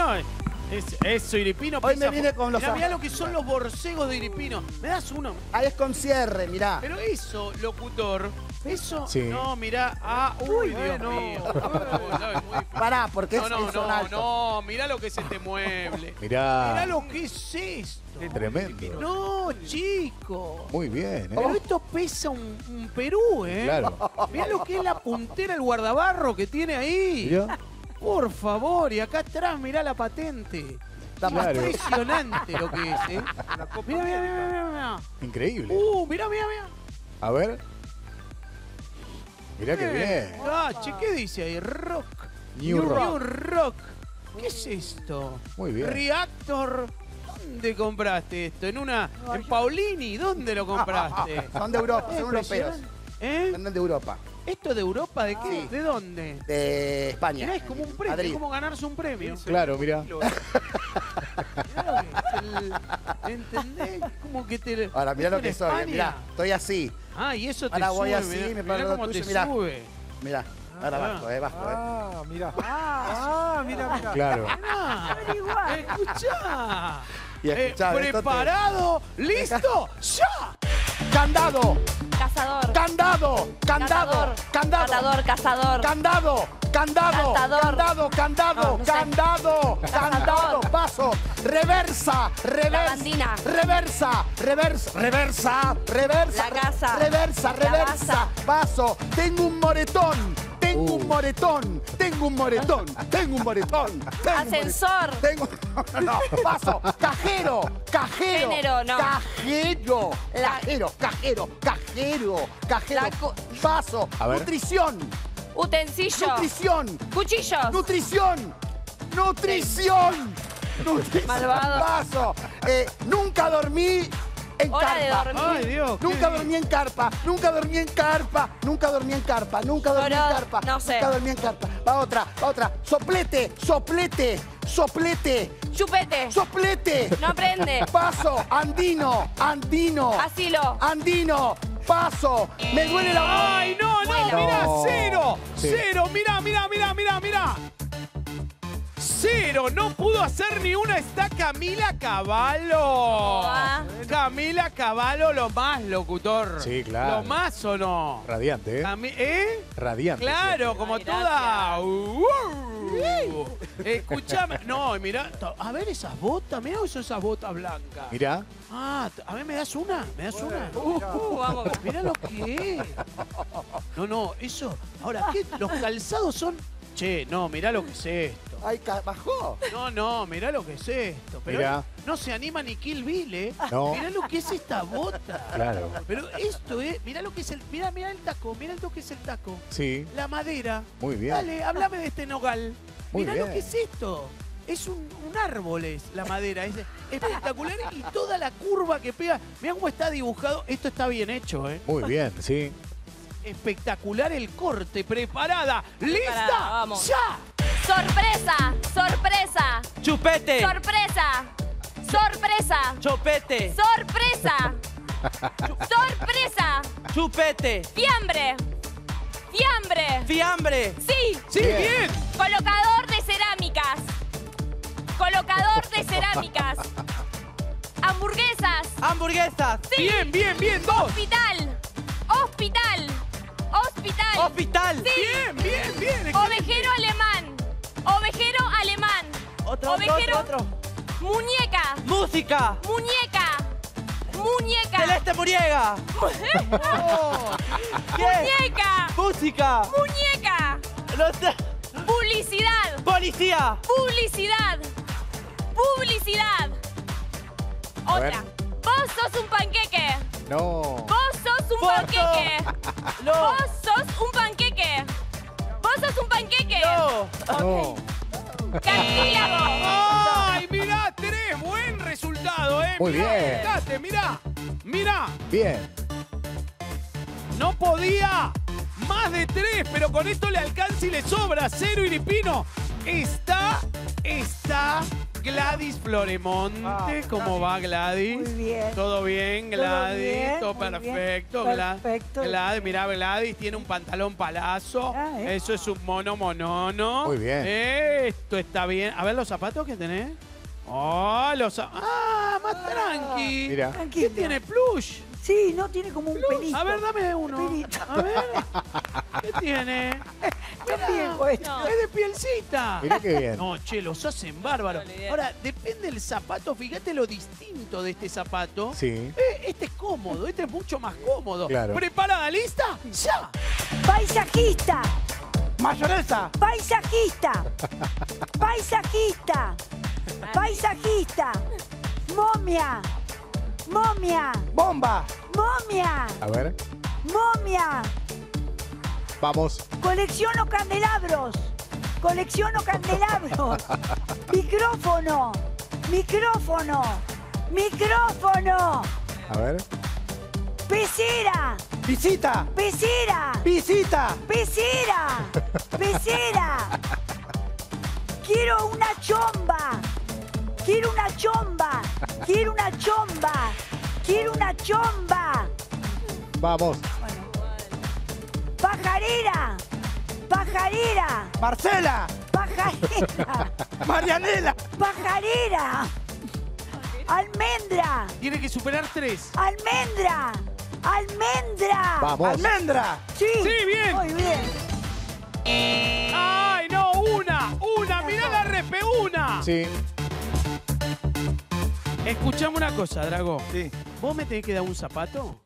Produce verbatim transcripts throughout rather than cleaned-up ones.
no. Es, eso, Iripino. Hoy me vine con los... Mirá, mirá lo que son los borcegos de Iripino. ¿Me das uno? Ahí es con cierre, mirá. Pero eso, locutor, eso... Sí. No, mirá. Ah, uy, Dios bueno. mío. Uy, no, es muy difícil. Pará, porque No, es, no, es son no, altos. no. Mirá lo que es este mueble. Mirá. Mirá lo que es esto. Tremendo. No, chico. Muy bien, ¿eh? Pero esto pesa un, un Perú, ¿eh? Claro. Mirá lo que es la puntera, el guardabarro que tiene ahí. Mirá. Por favor, y acá atrás mirá la patente. Claro. Impresionante lo que es, ¿eh? Mirá, mirá, mirá, mirá, mirá. Increíble. Uh, mirá, mirá, mirá. A ver. Mirá qué bien. Ah, che, ¿qué dice ahí? Rock. New Rock. New Rock. ¿Qué es esto? Muy bien. Reactor. ¿Dónde compraste esto? ¿En una? ¿En Paulini? ¿Dónde lo compraste? Son de Europa, son europeos. Impresionante. ¿Eh? Son de Europa. ¿Esto de Europa de qué? Sí. ¿De dónde? De España. Mirá, es como un premio, Madrid. es como ganarse un premio. Claro, mirá. Mirá lo que es el- ¿Entendés? Como que te... Ahora, mirá lo ¿en que soy. España? Mirá, estoy así. Ah, y eso te Ahora sube, voy así, mirá, me mirá paro lo cómo tuyo, te mirá. sube. Mirá, ahora Ah. bajo, eh, bajo, eh. Ah, mira. Ah, mira, mira. Claro. Ah, escuchá. Y escuchá, Eh, esto te- ¿Preparado? ¿Listo? ¡Ya! ¡Candado! Cazador. ¡Candado! ¡Candado! ¡Candado! Cazador, cazador. ¡Candado! ¡Candado! Cazador. ¡Candado! ¡Candado! No, no sé. ¡Candado! ¡Candado! ¡Paso! ¡Reversa! ¡Reversa! Lavandina. ¡Reversa! ¡Reversa! ¡Reversa! ¡Reversa! La casa. ¡Reversa! La ¡Reversa! gasa. ¡Paso! ¡Tengo un moretón! ¡Tengo Uh. un moretón! ¡Tengo un moretón! ¡Tengo un moretón! tengo un Ascensor. moretón, Tengo... No, no, paso. Cajero. Cajero. Género, no. Cajero. La- Cajero. Cajero. Cajero. Cajero. La cu- Paso. A ver. Nutrición. Utensilio. Nutrición. Cuchillos. Nutrición. Nutrición. Nutrición. Malvado. Paso. Eh, nunca dormí en Hora de carpa. dormir. Ay, Dios. qué Nunca bien. dormí en carpa, nunca dormí en carpa, nunca dormí en carpa, nunca dormí en Pero, carpa, no sé. nunca dormí en carpa. Va otra, va otra. Soplete, soplete, soplete, Chupete. soplete. No aprende. Paso, andino, andino, Asilo. andino, paso. Me duele la... ¡Ay, no, no! Vuela. ¡Mirá, No. cero! Sí. ¡Cero! ¡Mirá, mirá, mirá, mirá, mirá! ¡Cero! No pudo hacer ni una. Está Camila Cavallo. Ah. Camila Cavallo, lo más, locutor. Sí, claro. ¿Lo más o no? Radiante, ¿eh? Cami- ¿Eh? Radiante. Claro, como Ay, toda. Uh, escuchame. No, mirá. to- A ver esas botas. Mirá eso, esas botas blancas. Mirá. Ah, t- a ver, ¿me das una? ¿Me das una? Uh, vamos. Mirá lo que es. No, no, eso. Ahora, ¿qué? Los calzados son. Che, no, mirá lo que es esto. Ay, ca- bajó. No, no, mirá lo que es esto. Pero Mirá. no se anima ni Kill Bill, ¿eh? No. Mirá lo que es esta bota. Claro. Pero esto, ¿eh? Mirá lo que es el. Mirá, mirá el taco. Mirá lo que es el taco. Sí. La madera. Muy bien. Dale, háblame de este nogal. Muy Mirá bien. lo que es esto. Es un, un árbol, es la madera. Es espectacular y toda la curva que pega. Mirá cómo está dibujado. Esto está bien hecho, ¿eh? Muy bien, sí. Espectacular el corte. Preparada. ¿Lista? Preparada, vamos. ¡Ya! Sorpresa. Sorpresa. Chupete. Sorpresa. Sorpresa. Chopete. Sorpresa. Sorpresa. Chupete. Fiambre. Fiambre. Fiambre. Sí. ¡Sí, Bien. bien! Colocador de cerámicas. Colocador de cerámicas. Hamburguesas. Hamburguesas. Sí. Bien, bien, bien. Dos. Hospital. Hospital. Hospital. Hospital. Sí. Bien, bien, bien. excelente. Ovejero alemán. Ovejero alemán. Otro, otro, Ovejero. otro, otro. Muñeca. Música. Muñeca. Muñeca. Celeste Muriega. Oh, ¿Qué? Muñeca. Música. Muñeca. No sé. Publicidad. Policía. Publicidad. Publicidad. A ver. Otra. Vos sos un panqueque. No. Vos sos un Foto. panqueque. No. Vos sos un panqueque. Vos sos un panqueque. No. No. Cartílago. ¡Ay, mirá! Tres. Buen resultado, ¿eh? Muy Mirá, bien. fíjate, mirá. Mirá. Bien. No podía más de tres, pero con esto le alcanza y le sobra. Cero Iripino. Está, está Gladys Floremonte. Ah, ¿Cómo va, Gladys? Muy bien. ¿Todo bien, Todo Gladys? bien, Todo muy perfecto. bien. Gla- Perfecto. Gladys, mirá, Gladys tiene un pantalón palazo. Ah, ¿eh? Eso es un mono monono. Muy bien. Esto está bien. A ver los zapatos que tenés. Oh, los za- Ah, más tranqui. Mira. ¿Qué Tranquilo. tiene plush? Sí, no tiene como un pelito. A ver, dame uno. Pelito. A ver. ¿Qué tiene? Qué viejo esto. No. Es de pielcita. Mirá qué bien. No, che, los hacen bárbaros. Dale, bien. Ahora, depende del zapato. Fíjate lo distinto de este zapato. Sí. Eh, este es cómodo, este es mucho más cómodo. Claro. ¿Preparada? ¿Lista? ¡Ya! Paisajista. Mayonesa. Paisajista. Paisajista. Paisajista. Momia. Momia. Bomba. Momia. A ver. Momia. Vamos. Colecciono candelabros. Colecciono candelabros. Micrófono. Micrófono. Micrófono. A ver. Pecera. Visita. Pecera. Visita. Pecera. Pecera. Quiero una chomba. Quiero una chomba. Quiero una chomba. Quiero una chomba. Vamos. Pajarera. Pajarera. Marcela. Pajarera. Marianela. Pajarera. Almendra. Tiene que superar tres. Almendra. Almendra. Vamos. Almendra. Sí. Sí, bien. Muy bien. ¡Ay, no! ¡Una! ¡Una! ¡Mirá la repe! ¡Una! Sí. Escuchame una cosa, Drago. Sí. Vos me tenés que dar un zapato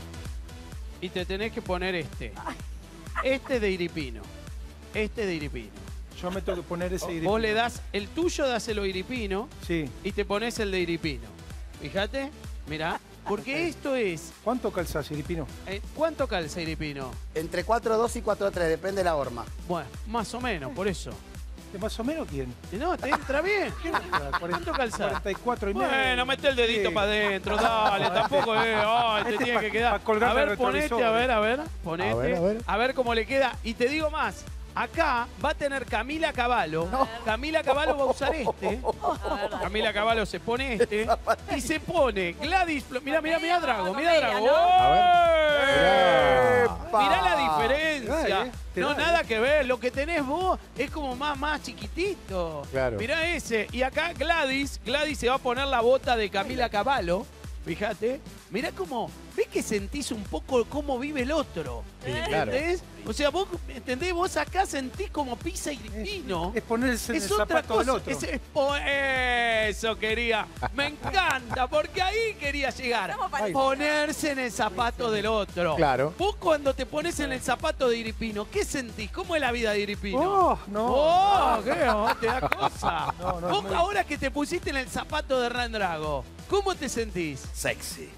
y te tenés que poner este. Este de Iripino. Este de Iripino. Yo me tengo que poner ese Iripino. Vos le das el tuyo, dáselo a Iripino Sí. y te pones el de Iripino. Fíjate, mirá. Porque esto es... ¿Cuánto calzás, Iripino? eh, ¿Cuánto calza Iripino? Entre cuatro dos y cuatro tres, depende de la horma. Bueno, más o menos, por eso. ¿De más o menos quién? No, te entra bien. ¿Cuánto calza? cuarenta y cuatro y medio. Bueno, mete el dedito Sí. para adentro, dale, tampoco es, ay, te Este tiene pa- que quedar. pa colgarle A ver, el ponete, retrovisor. a ver, a ver, ponete, A ver, a ver. a ver cómo le queda. Y te digo más, acá va a tener Camila Cavallo. Camila Cavallo va a usar este. Camila Cavallo se pone este y se pone Gladys. Flo- Mirá, mirá, mirá, Drago, mirá, Drago. A ver. ¡Eh! ¡Epa! Mirá la diferencia. Te da, ¿eh? Te No, da, nada ¿eh? que ver. Lo que tenés vos es como más, más chiquitito. Claro. Mirá ese. Y acá Gladys, Gladys se va a poner la bota de Camila Cavallo. Fíjate. Mirá cómo, ¿ves que sentís un poco cómo vive el otro? Sí, claro. ¿Entendés? O sea, vos, ¿entendés? Vos acá sentís como pisa y pino. Es ponerse en Es el otra zapato del cosa. otro. Es- es po- eso quería. Me encanta, porque ahí quería llegar. Estamos para- Ponerse en el zapato del otro. Claro. Vos cuando te pones en el zapato de Iripino, ¿qué sentís? ¿Cómo es la vida de Iripino? Oh, no. ¡Oh! ¿Qué? Oh, te da cosa. No, no, es Vos muy- ahora que te pusiste en el zapato de Hernán Drago, ¿cómo te sentís? Sexy.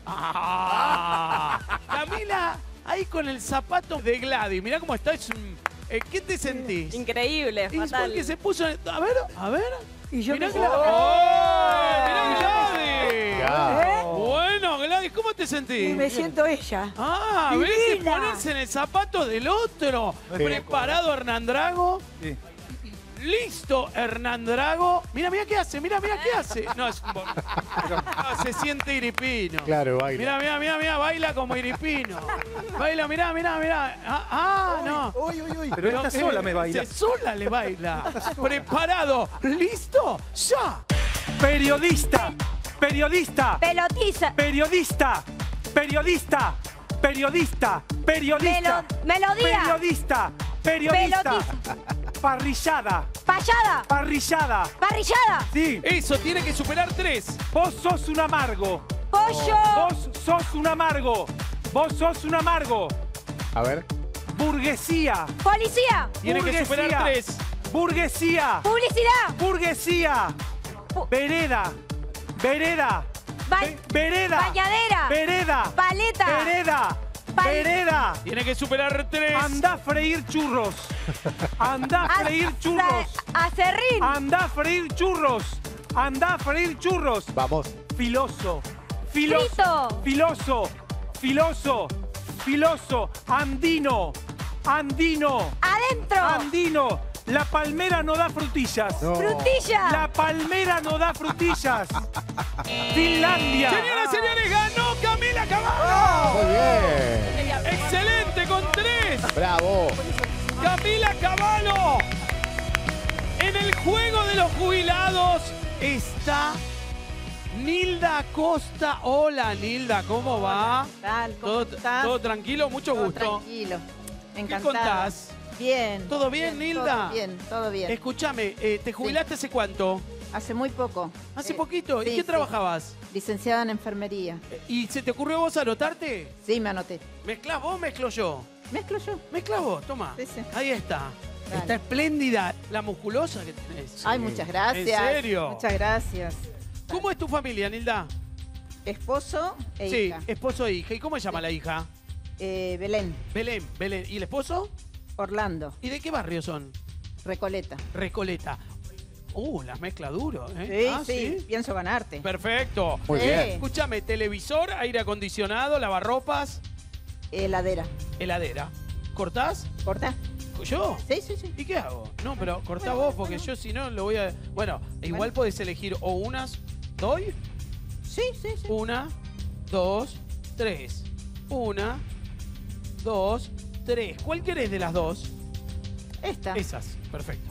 Ah, Camila, ahí con el zapato de Gladys. Mirá cómo está. Es un- eh, ¿Qué te sentís? Increíble, Y fatal. porque se puso... en- A ver, a ver. Y yo Mirá me Gladys. ¡Oh! Mirá Gladys. Ya. ¿Eh? Bueno, Gladys, ¿cómo te sentís? Y me siento ella. Ah, ¿ves que Divina. ponerse en el zapato del otro? Sí. Preparado Hernán Drago. Sí. Listo, Hernán Drago. Mira, mira qué hace, mira, mira qué hace. No, es un bo- No, se siente Iripino. Claro, baila. Mira, mira, mira, mira, baila como Iripino. Baila, mira, mira, mira. Ah, ah, no. Uy, uy, uy. Pero esta eh, sola me baila. Se sola le baila. Preparado, listo, ya. Periodista. Periodista. Pelotiza. Periodista. Periodista. Periodista. Periodista. Melo- melodía. Periodista. Periodista. Pelotiza. Parrillada. Payada. Parrillada. Parrillada. Sí. Eso, tiene que superar tres. Vos sos un amargo. Pollo. Vos sos un amargo. Vos sos un amargo. A ver. Burguesía. Policía. Tiene que superar Burguesía. tres. Burguesía. Publicidad. Burguesía. Pu- Vereda. Vereda. Ba- Ve- Vereda. Bañadera. Vereda. Paleta. Vereda. Pal- Vereda. Tiene que superar tres. Anda a freír churros. Anda a freír churros. Acerrín. Anda a freír churros. Anda a freír churros. Vamos. Filoso. Filoso. Frito. Filoso. Filoso. Filoso. Andino. Andino. Adentro. Andino. La palmera no da frutillas. No. ¡Frutilla! La palmera no da frutillas. Finlandia. Señoras y señores, ganó Camila Caballo. Muy bien. Excelente con tres. Bravo. Camila Caballo. En el juego de los jubilados está Nilda Acosta. Hola, Nilda, ¿cómo va? ¿Qué tal? ¿Cómo ¿Todo, estás? todo tranquilo? Mucho Todo gusto. tranquilo. ¿Qué Encantada. contás? Bien. ¿Todo bien, Nilda? Todo bien, todo bien. Escúchame, eh, ¿te jubilaste hace cuánto? Hace muy poco. ¿Hace Eh, poquito? ¿Y sí, qué sí. trabajabas? Licenciada en enfermería. ¿Y se te ocurrió a vos anotarte? Sí, me anoté. ¿Mezclás vos, mezclo yo? Mezclo yo. Mezclás vos, toma. Sí, sí. Ahí está. Dale. Está espléndida la musculosa que tenés. Ay, muchas gracias. ¿En serio? Muchas gracias. ¿Cómo es tu familia, Nilda? Esposo e sí, hija. esposo e hija. ¿Y cómo se llama la hija? Eh, Belén, Belén, Belén. ¿Y el esposo? Orlando, ¿Y de qué barrio son? Recoleta. Recoleta. Uh, las mezcla duro, Sí, ¿eh? Ah, sí, pienso ganarte. Perfecto. Muy Sí. bien. Escúchame, televisor, aire acondicionado, lavarropas, Heladera. heladera. ¿Cortás? ¿Corta? ¿Yo? Sí, sí, sí. ¿Y qué hago? No, pero cortá vos, porque yo si no lo voy a... Bueno, igual podés elegir o unas, ¿doy? Sí, sí, sí. Una, dos, tres. Una, dos, tres. ¿Cuál querés de las dos? Esta. Esas, perfecto.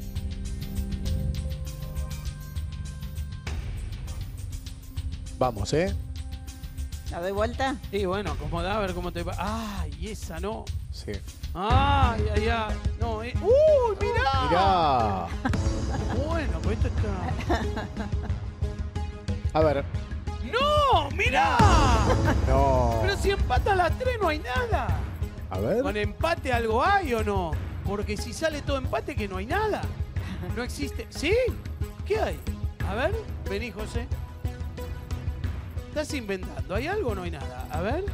Vamos, ¿eh? ¿La doy vuelta? Y bueno, acomodá a ver cómo te va. ¡Ay, esa no! Sí. ¡Ay, ay, ay! No, eh. ¡Uy, mirá! Mirá. Bueno, pues esto está... A ver. ¡No! ¡Mirá! No. Pero si empatan las tres no hay nada. A ver. ¿Con empate algo hay o no? Porque si sale todo empate que no hay nada. No existe. ¿Sí? ¿Qué hay? A ver, vení, José. Estás inventando. ¿Hay algo o no hay nada? A ver.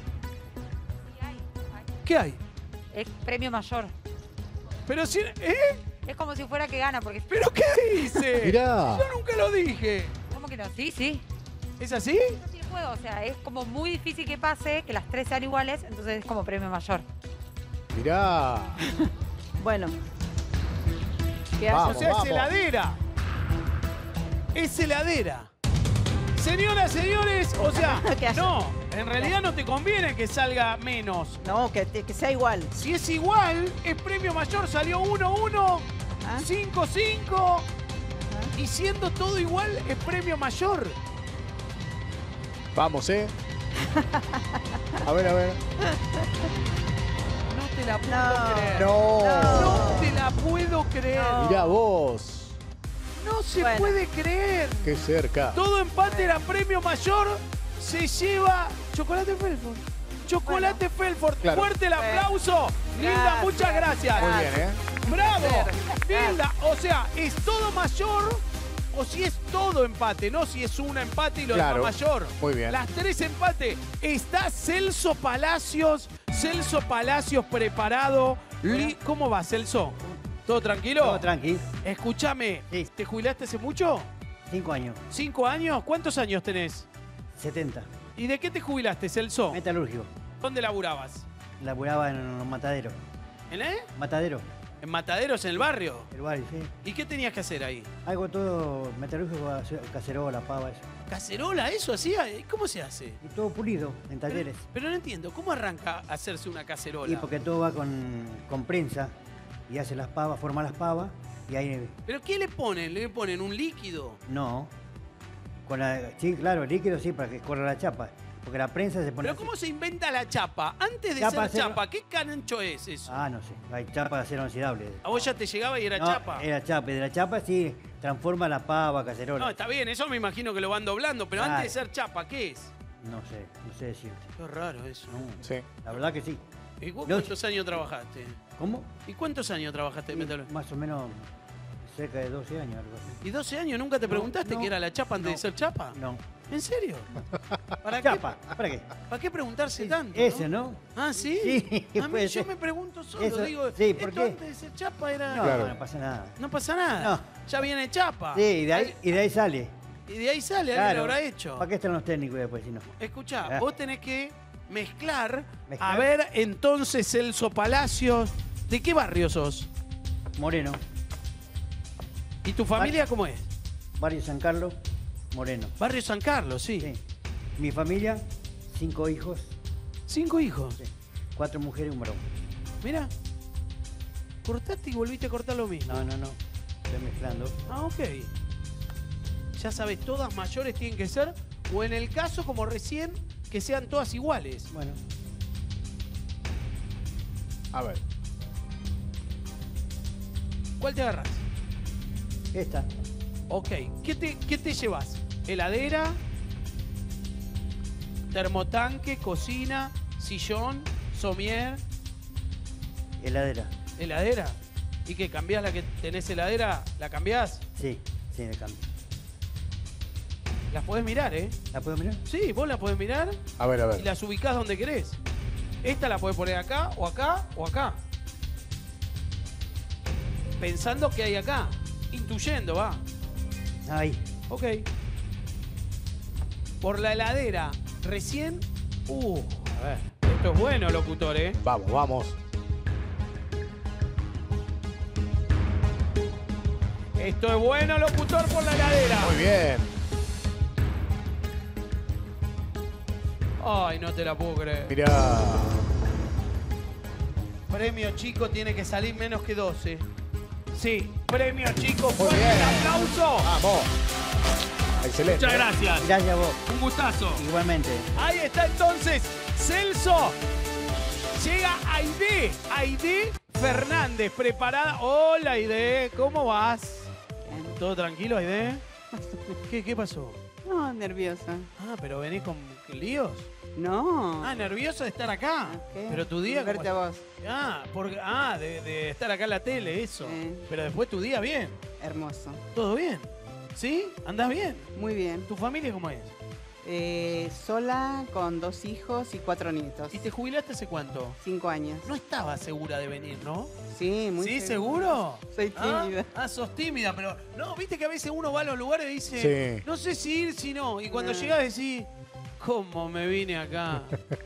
¿Qué hay? Es premio mayor. Pero si... ¿Eh? Es como si fuera que gana, porque... ¿Pero qué dice? Mirá. Yo nunca lo dije. ¿Cómo que no? Sí, sí. ¿Es así? No tiene juego, o sea, es como muy difícil que pase, que las tres sean iguales, entonces es como premio mayor. Mirá. Bueno. ¿Qué Vamos. O sea, es vamos. heladera. Es heladera. Señoras, señores, o sea, ¿Qué hace? no, en realidad no te conviene que salga menos. No, que, que sea igual. Si es igual, es premio mayor, salió uno uno, ¿Ah? cinco cinco, y siendo todo igual, es premio mayor. Vamos, ¿eh? A ver, a ver. No te la puedo No. creer. No. No te la puedo creer. No. Mirá vos. No se Bueno. puede creer. Qué cerca. Todo empate era premio mayor. Se lleva chocolate Felford. Chocolate Felford. Claro. Fuerte el aplauso. Nilda, Gracias. muchas gracias. Muy bien, ¿eh? ¡Bravo! Gracias. Nilda, o sea, ¿es todo mayor o si es todo empate? No si es una empate y lo Claro. demás mayor. Muy bien. Las tres empate. Está Celso Palacios. Celso Palacios preparado. Li- ¿Cómo va, Celso? ¿Todo tranquilo? Todo tranqui. Escúchame, Sí. ¿te jubilaste hace mucho? Cinco años. ¿Cinco años? ¿Cuántos años tenés? setenta. ¿Y de qué te jubilaste, Celso? Metalúrgico. ¿Dónde laburabas? Laburaba en un matadero. ¿En eh? Matadero. ¿En Mataderos, en el barrio? El barrio, sí. ¿Y qué tenías que hacer ahí? Algo todo metalúrgico, cacerola, pava, eso. ¿Cacerola? ¿Eso hacía? ¿Cómo se hace? Y todo pulido, en talleres. Pero, pero no entiendo, ¿cómo arranca a hacerse una cacerola? Y porque todo va con, con prensa. Y hace las pavas, forma las pavas. Y ahí ¿Pero qué le ponen? ¿Le ponen un líquido? no. Con la, sí, claro, líquido sí, para que corra la chapa. Porque la prensa se pone ¿Pero así. cómo se inventa la chapa? Antes de Chapa, ser acero- chapa, ¿qué cancho es eso? Ah, no sé. Hay chapa de acero inoxidable. ¿A vos ya te llegaba y era No, chapa? Era chapa. Y de la chapa sí transforma la pava, cacerola. No, está bien, eso me imagino que lo van doblando, pero Claro. antes de ser chapa, ¿qué es? No sé, no sé decirte. Qué raro eso. No, Sí. la verdad que sí. ¿Y vos Los- cuántos años trabajaste? ¿Cómo? ¿Y cuántos años trabajaste en metalurgia? Más o menos cerca de doce años, algo así. ¿Y doce años nunca te No, preguntaste no, qué era la chapa antes no, de ser chapa? No. ¿En serio? ¿Para Chapa, ¿para qué? qué, ¿para qué preguntarse tanto? Ese, ¿no? Ah, ¿sí? Sí, A mí puede yo ser. me pregunto solo, Eso- digo, sí, ¿por esto qué? antes de ser chapa era... No, Claro. no pasa nada. No pasa nada. No. Ya viene chapa. Sí, y de ahí, y de ahí sale. Y de ahí sale, alguien Claro. lo habrá hecho. ¿Para qué están los técnicos después si no? Escuchá, Ah. vos tenés que mezclar. ¿Mezclar? A ver, entonces, Celso Palacios, ¿de qué barrio sos? Moreno. ¿Y tu familia cómo es? Barrio San Carlos, Moreno. Barrio San Carlos, sí. Sí. Mi familia, cinco hijos. ¿Cinco hijos? Sí. Cuatro mujeres y un varón. Mira. Cortaste y volviste a cortar lo mismo. No, no, no. Estoy mezclando. Ah, ok. Ya sabes, todas mayores tienen que ser, o en el caso, como recién, que sean todas iguales. Bueno. A ver. ¿Cuál te agarras? Esta. Ok. ¿Qué te, qué te llevas? ¿Heladera? ¿Termotanque? ¿Cocina? ¿Sillón? ¿Somier? Heladera. ¿Heladera? ¿Y qué? ¿Cambiás la que tenés heladera? ¿La cambiás? Sí, sí, me cambio. Las podés mirar, ¿eh? ¿La puedo mirar? Sí, vos la podés mirar A ver, a y ver. las ubicás donde querés. Esta la podés poner acá, o acá, o acá. Pensando que hay acá. Intuyendo, va. Ahí. Ok. Por la heladera, recién... Uh, a ver. Esto es bueno, locutor, ¿eh? Vamos, vamos. Esto es bueno, locutor, por la heladera. Muy bien. Ay, no te la puedo creer. Mirá. Premio chico tiene que salir menos que doce. Sí, premio chico, Muy fuerte bien. el aplauso. Vamos. Excelente. Muchas gracias. Gracias a vos. Un gustazo. Igualmente. Ahí está entonces Celso. Llega Aide. Aide Fernández, preparada. Hola Aide, ¿cómo vas? ¿Todo tranquilo, Aide? ¿Qué, qué pasó? No, nerviosa. Ah, pero venís con líos. No. Ah, nervioso de estar acá. ¿Qué? Pero tu día... De verte a ¿cómo- vos. Ah, porque, ah de, de estar acá en la tele, eso. Sí. Pero después tu día bien. Hermoso. ¿Todo bien? ¿Sí? ¿Andás bien? Muy bien. ¿Tu familia cómo es? Eh, sola, con dos hijos y cuatro nietos. ¿Y te jubilaste hace cuánto? Cinco años. No estabas segura de venir, ¿no? Sí, muy ¿Sí, seguro. seguro? Soy tímida. Ah, ah, sos tímida, pero... No, viste que a veces uno va a los lugares y dice... Sí. No sé si ir, si no. Y cuando No. llegás decís... ¿Cómo me vine acá?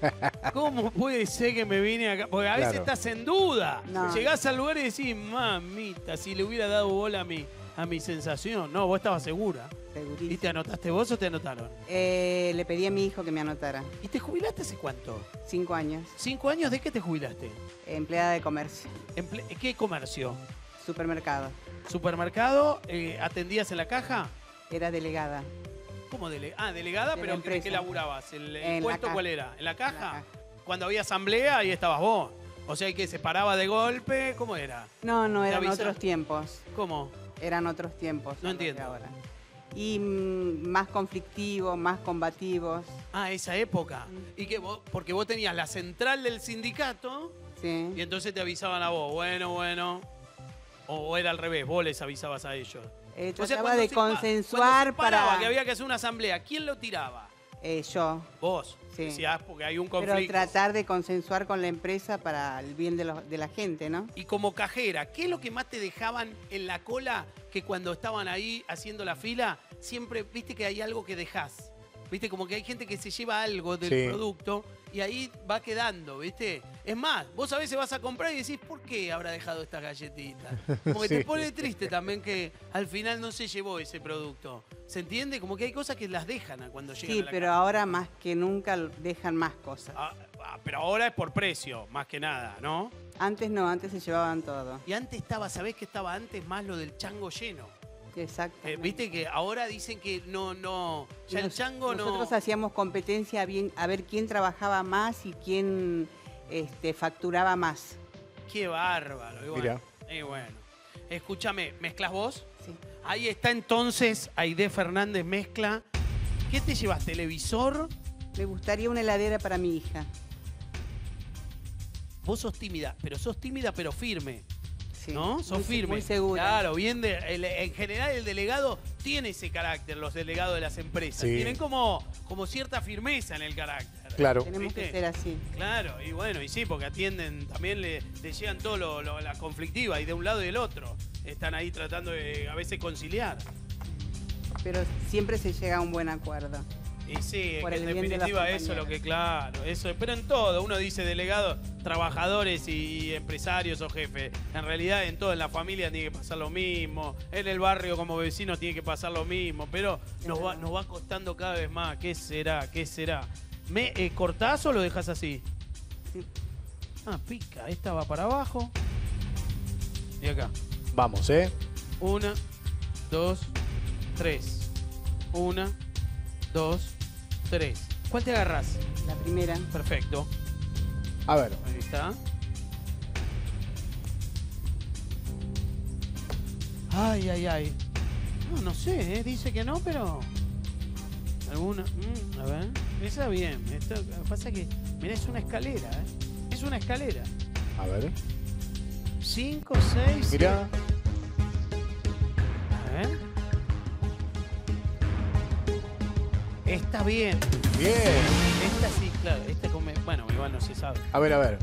¿Cómo puede ser que me vine acá? Porque a veces Claro. estás en duda. No. Llegás al lugar y decís, mamita, si le hubiera dado bola a mi, a mi sensación. No, vos estabas segura. Segurísimo. ¿Y te anotaste vos o te anotaron? Eh, le pedí a mi hijo que me anotara. ¿Y te jubilaste hace cuánto? Cinco años. ¿Cinco años? ¿De qué te jubilaste? Empleada de comercio. Emple- ¿Qué comercio? Supermercado. ¿Supermercado? Eh, ¿Atendías en la caja? Era delegada. ¿Cómo dele ah, delegada? De la ¿Pero ¿de qué empresa. laburabas? ¿El, el En la puesto caja. cuál era? ¿En la caja? En la caja. Cuando había asamblea, ahí estabas vos. O sea, que se paraba de golpe. ¿Cómo era? No, no, ¿Te eran avisaron? otros tiempos. ¿Cómo? Eran otros tiempos. No a los de entiendo. ahora. Y mm, más conflictivos, más combativos. Ah, esa época. ¿Y qué? Vos, porque vos tenías la central del sindicato Sí. y entonces te avisaban a vos. Bueno, bueno. O, o era al revés, vos les avisabas a ellos. Eh, O sea, trataba cuando de se pa- consensuar cuando se paraba para... que había que hacer una asamblea, ¿quién lo tiraba? Eh, yo. Vos. Sí. Decías, porque hay un Pero conflicto. tratar de consensuar con la empresa para el bien de, los- de la gente, ¿no? Y como cajera, ¿qué es lo que más te dejaban en la cola que cuando estaban ahí haciendo la fila, siempre, viste que hay algo que dejás? Viste, como que hay gente que se lleva algo del Sí. producto y ahí va quedando, ¿viste? Es más, vos a veces vas a comprar y decís, ¿por qué habrá dejado estas galletitas? Como que te Sí. pone triste también que al final no se llevó ese producto. ¿Se entiende? Como que hay cosas que las dejan a cuando llegan Sí, a la pero casa. ahora más que nunca dejan más cosas. Ah, ah, pero ahora es por precio, más que nada, ¿no? Antes no, antes se llevaban todo. Y antes estaba, ¿sabés qué estaba antes más lo del chango lleno? Exacto. Eh, Viste que ahora dicen que no, no, ya el chango no... Nosotros hacíamos competencia bien, a ver quién trabajaba más y quién este, facturaba más. Qué bárbaro. Y bueno, Mirá. y bueno. Escúchame, ¿mezclas vos? Sí. Ahí está entonces Aide Fernández mezcla. ¿Qué te llevas? ¿Televisor? Me gustaría una heladera para mi hija. Vos sos tímida, pero sos tímida pero firme. Sí, ¿No? Sos muy, se- firme. Muy segura. Claro, bien de, el- en general el delegado tiene ese carácter, los delegados de las empresas. Sí. Tienen como, como cierta firmeza en el carácter. Claro. Tenemos que ¿Viste? ser así. Claro, y bueno, y sí, porque atienden, también le, le llegan todo lo, lo- la conflictiva y de un lado y del otro. Están ahí tratando de a veces conciliar. Pero siempre se llega a un buen acuerdo. Y sí, Por que el en bien de los definitiva eso es lo compañeros. que, claro, eso, pero en todo, uno dice delegado, trabajadores y empresarios o jefes. En realidad en todo, en la familia tiene que pasar lo mismo, en el barrio como vecino tiene que pasar lo mismo, pero nos va, nos va costando cada vez más. ¿Qué será? ¿Qué será? ¿Me eh, cortás o lo dejas así? Sí. Ah, pica, esta va para abajo. Y acá. Vamos, ¿eh? Una, dos, tres. Una, dos, tres. ¿Cuál te agarras? La primera. Perfecto. A ver. Ahí está. Ay, ay, ay. No, no sé, ¿eh? Dice que no, pero... ¿Alguna? Mm, a ver. Esa bien. Esta, pasa que... Mira, es una escalera, ¿eh? Es una escalera. A ver. Cinco, seis... Mira. A ver. Está bien. Bien. Esta sí, claro. Esta come... Bueno, igual no se sabe. A ver, a ver.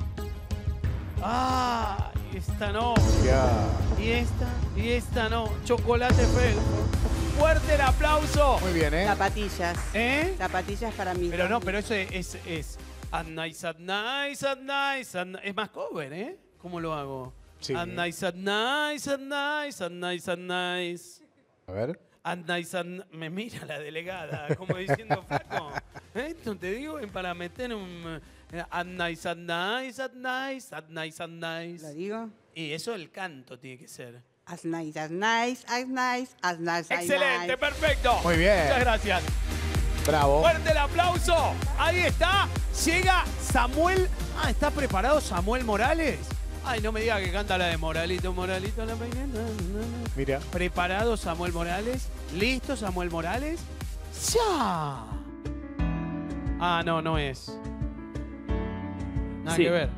Ah, esta no. Ya. Y esta, y esta no. Chocolate Felpo. Fuerte el aplauso. Muy bien, ¿eh? Zapatillas. ¿Eh? Zapatillas para mí. Pero no, pero eso es, es, es at nice, at nice, at nice, at ni- es más cover, ¿eh? ¿Cómo lo hago? Sí. At nice, at nice, at nice, at nice, at nice. A ver. At nice, at ni- Me mira la delegada, como diciendo, flaco. Esto te digo es para meter un... eh, At nice, at nice, at nice, at nice, at nice. ¿Lo digo? Y eso el canto tiene que ser. As nice, as nice, as nice, as nice, as Excelente, nice. perfecto. Muy bien. Muchas gracias. Bravo. Fuerte el aplauso. Ahí está. Llega Samuel. Ah, ¿está preparado Samuel Morales? Ay, no me diga que canta la de Moralito, Moralito, la peineta. Mira. ¿Preparado Samuel Morales? ¿Listo Samuel Morales? ¡Ya! Ah, no, no es. Nada Sí. que ver.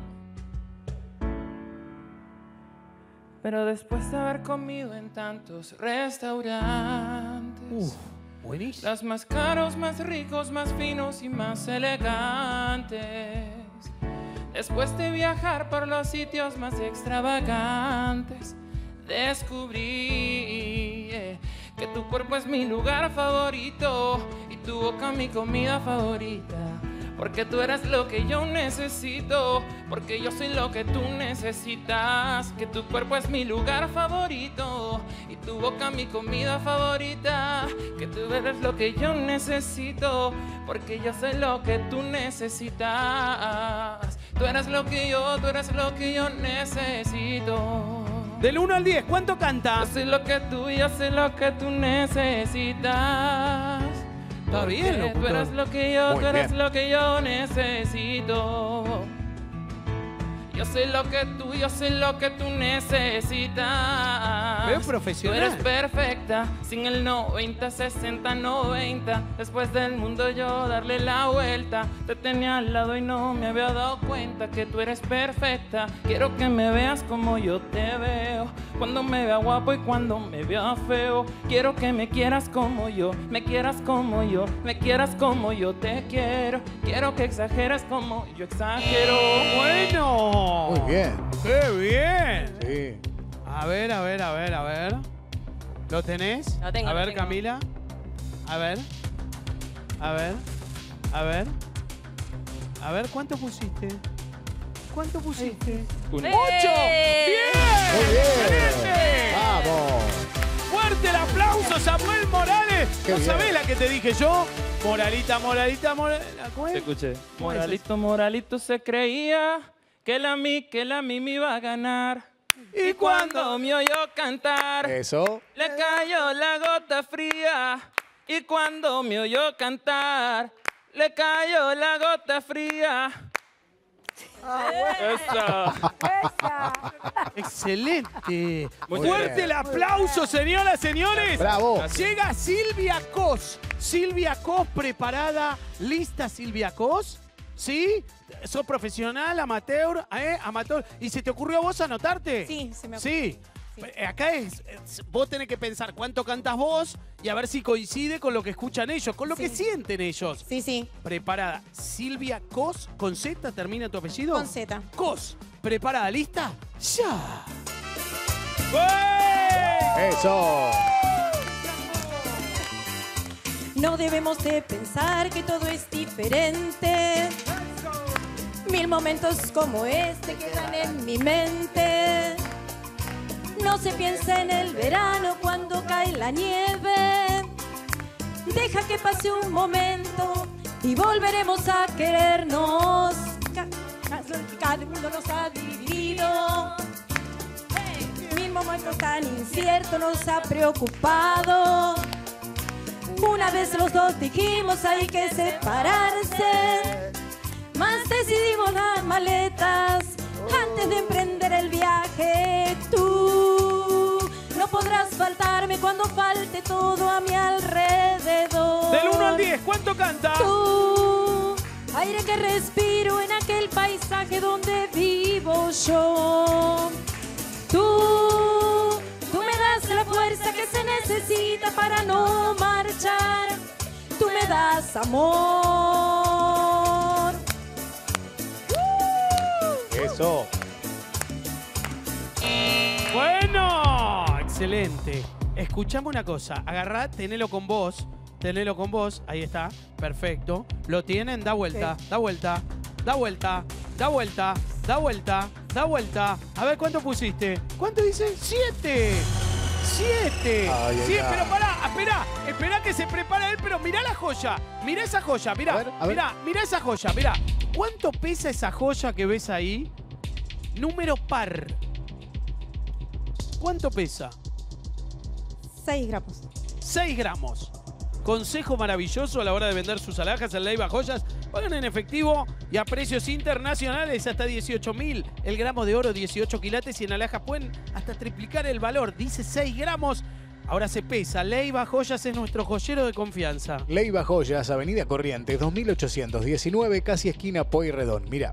Pero después de haber comido en tantos restaurantes, Uf, buenísimo. los más caros, más ricos, más finos y más elegantes, después de viajar por los sitios más extravagantes, descubrí eh, que tu cuerpo es mi lugar favorito y tu boca mi comida favorita. Porque tú eres lo que yo necesito, porque yo soy lo que tú necesitas. Que tu cuerpo es mi lugar favorito y tu boca mi comida favorita. Que tú eres lo que yo necesito, porque yo soy lo que tú necesitas. Tú eres lo que yo, tú eres lo que yo necesito. Del uno al diez, ¿cuánto canta? Yo soy lo que tú, yo soy lo que tú necesitas. Está bien, Porque tú locutor. eres lo que yo, Muy tú eres bien. lo que yo necesito. Yo soy lo que tú, yo soy lo que tú necesitas. Veo profesional. Tú eres perfecta, sin el noventa, sesenta, noventa. Después del mundo yo darle la vuelta. Te tenía al lado y no me había dado cuenta que tú eres perfecta. Quiero que me veas como yo te veo. Cuando me vea guapo y cuando me vea feo. Quiero que me quieras como yo, me quieras como yo, me quieras como yo te quiero. Quiero que exageres como yo exagero. Bueno. Muy bien. ¡Qué bien! Sí. A ver, a ver, a ver, a ver. ¿Lo tenés? Lo tengo, A lo ver, tengo. Camila. A ver. A ver. A ver. A ver, ¿cuánto pusiste? ¿Cuánto pusiste? Uno. ¡Eh! ¡Ocho! ¡Bien! Muy bien. ¡Excelente! Vamos. ¡Fuerte el aplauso, Samuel Morales! Qué ¿No bien. sabés la que te dije yo? Moralita, moralita, moralita. ¿Cómo es? Te escuché. ¿Cómo es Moralito, Moralito se creía que la mi, que la mi me iba a ganar. ¿Y Y cuando me oyó cantar, Eso. le cayó la gota fría. Y cuando me oyó cantar, le cayó la gota fría. Esa. ¡Esa! Excelente. Muy Fuerte bien. el aplauso, señoras, señores. Bravo. Llega Silvia Cos. Silvia Cos preparada. ¿Lista, Silvia Cos? ¿Sí? ¿Sos profesional, amateur? ¿Eh? Amateur. ¿Y se te ocurrió a vos anotarte? Sí, se me Sí. Eh, Acá es, es- vos tenés que pensar cuánto cantas vos y a ver si coincide con lo que escuchan ellos, con lo que sienten ellos. Sí, sí. Preparada. Silvia Cos, con Z, ¿termina tu apellido? Con Z. Cos. ¿Preparada? ¿Lista? ¡Ya! Eso. No debemos de pensar que todo es diferente. Mil momentos como este quedan en mi mente. No se piensa en el verano cuando cae la nieve. Deja que pase un momento y volveremos a querernos. Cada mundo nos ha dividido. Mil momentos tan inciertos nos ha preocupado. Una vez los dos dijimos hay que separarse. Más decidimos las maletas antes de emprender el viaje. Tú no podrás faltarme cuando falte todo a mi alrededor. Del uno al diez, ¿cuánto canta? Tú, aire que respiro en aquel paisaje donde vivo yo. Tú, tú me das la fuerza que se necesita para no marchar. Tú me das amor. Eso. Bueno, excelente. Escuchame una cosa. Agarrá, tenelo con vos. Tenelo con vos. Ahí está. Perfecto. Lo tienen. Da vuelta. Da vuelta. Da vuelta. Da vuelta. Da vuelta. Da vuelta. A ver, ¿cuánto pusiste? ¿Cuánto dice? ¡Siete! ¡Siete! Ay, ay, Sí, ay. pero pará, espera. Espera que se prepara él, pero mirá la joya. Mirá esa joya. Mirá. A ver, a ver. Mirá, mirá esa joya. Mirá. ¿Cuánto pesa esa joya que ves ahí? Número par. ¿Cuánto pesa? seis gramos. seis gramos. Consejo maravilloso a la hora de vender sus alhajas en Leiva Joyas. Pagan en efectivo y a precios internacionales hasta dieciocho mil. El gramo de oro, dieciocho quilates, y en alhajas pueden hasta triplicar el valor. Dice seis gramos. Ahora se pesa. Leiva Joyas es nuestro joyero de confianza. Leiva Joyas, Avenida Corrientes, dos mil ochocientos diecinueve, casi esquina Pueyrredón. Mira.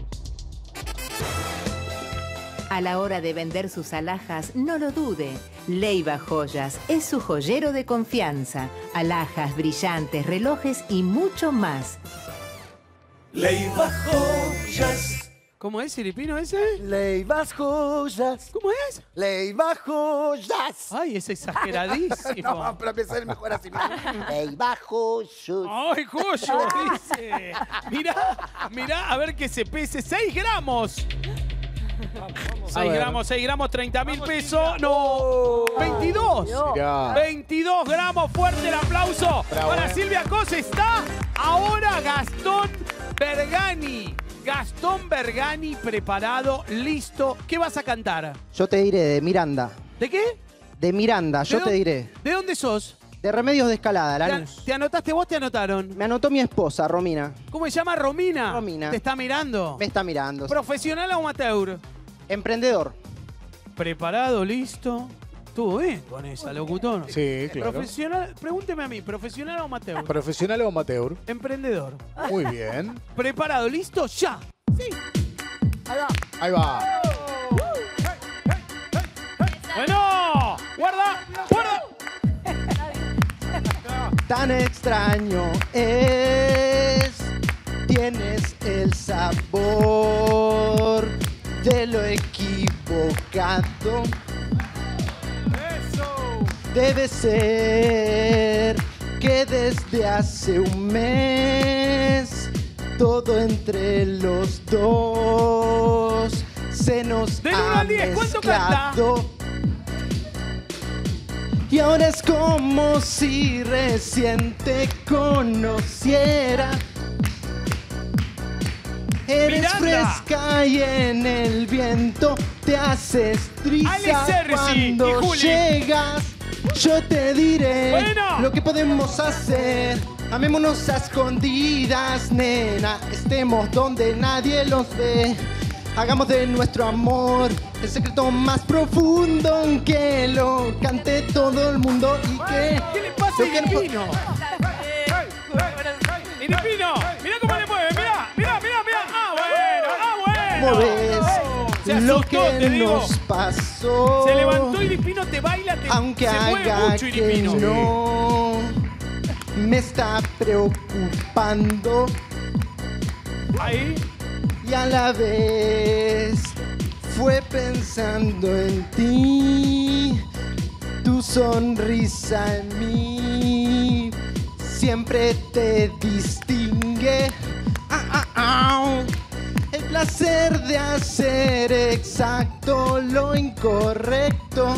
A la hora de vender sus alhajas, no lo dude. Leiva Joyas es su joyero de confianza. Alhajas, brillantes, relojes y mucho más. Leiva Joyas. ¿Cómo es, Filipino, ese? Leiva Joyas. ¿Cómo es? Leiva Joyas. Ay, es exageradísimo. No, pero empieza a ser mejor así. Leiva Joyas. ¡Ay, joyo! Dice. Mirá, mirá, a ver que se pese. seis gramos. seis gramos, seis gramos, treinta mil pesos. No, veintidós. Mirá. veintidós gramos. Fuerte el aplauso Bravo, para eh. Silvia Cos. Está ahora Gastón Bergani. Gastón Bergani preparado, listo. ¿Qué vas a cantar? Yo te diré de Miranda. ¿De qué? De Miranda, yo ¿De te dónde- diré. ¿De dónde sos? De Remedios de Escalada, ¿Te, Lanús. te anotaste vos? ¿Te anotaron? Me anotó mi esposa, Romina. ¿Cómo se llama? Romina. Romina. ¿Te está mirando? Me está mirando. ¿Profesional o amateur? Emprendedor. Preparado, listo. Estuvo bien con esa, locutor. Sí, claro. Profesional, pregúnteme a mí, ¿profesional o amateur? ¿Profesional o amateur? Emprendedor. Muy bien. ¿Preparado, listo? ¡Ya! Sí. Ahí va. Bueno, guarda, guarda. Tan extraño es, tienes el sabor de lo equivocado. Debe ser que desde hace un mes todo entre los dos se nos Del uno ha al diez, ¿cuánto canta? mezclado. Y ahora es como si recién te conociera. Eres Miranda. fresca y en el viento te haces Alex trisa Sergi y cuando Juli. llegas. Yo te diré Bueno. lo que podemos hacer. Amémonos a escondidas, nena. Estemos donde nadie los ve. Hagamos de nuestro amor el secreto más profundo, que lo cante todo el mundo y que... ¿Qué le pasa a lo que no- Iripino? Iripino, mirá cómo le mueve, mirá, mirá, mirá, mirá. Ah, bueno, ah, bueno. ¿Cómo ves Se lo asustó, que te digo. nos pasó? Se levantó Iripino, te baila, te, Aunque se mueve haga mucho que Iripino. no, me está preocupando Ahí. y a la vez fue pensando en ti, tu sonrisa en mí siempre te distingue. Ah, ah, ah. El placer de hacer exacto lo incorrecto.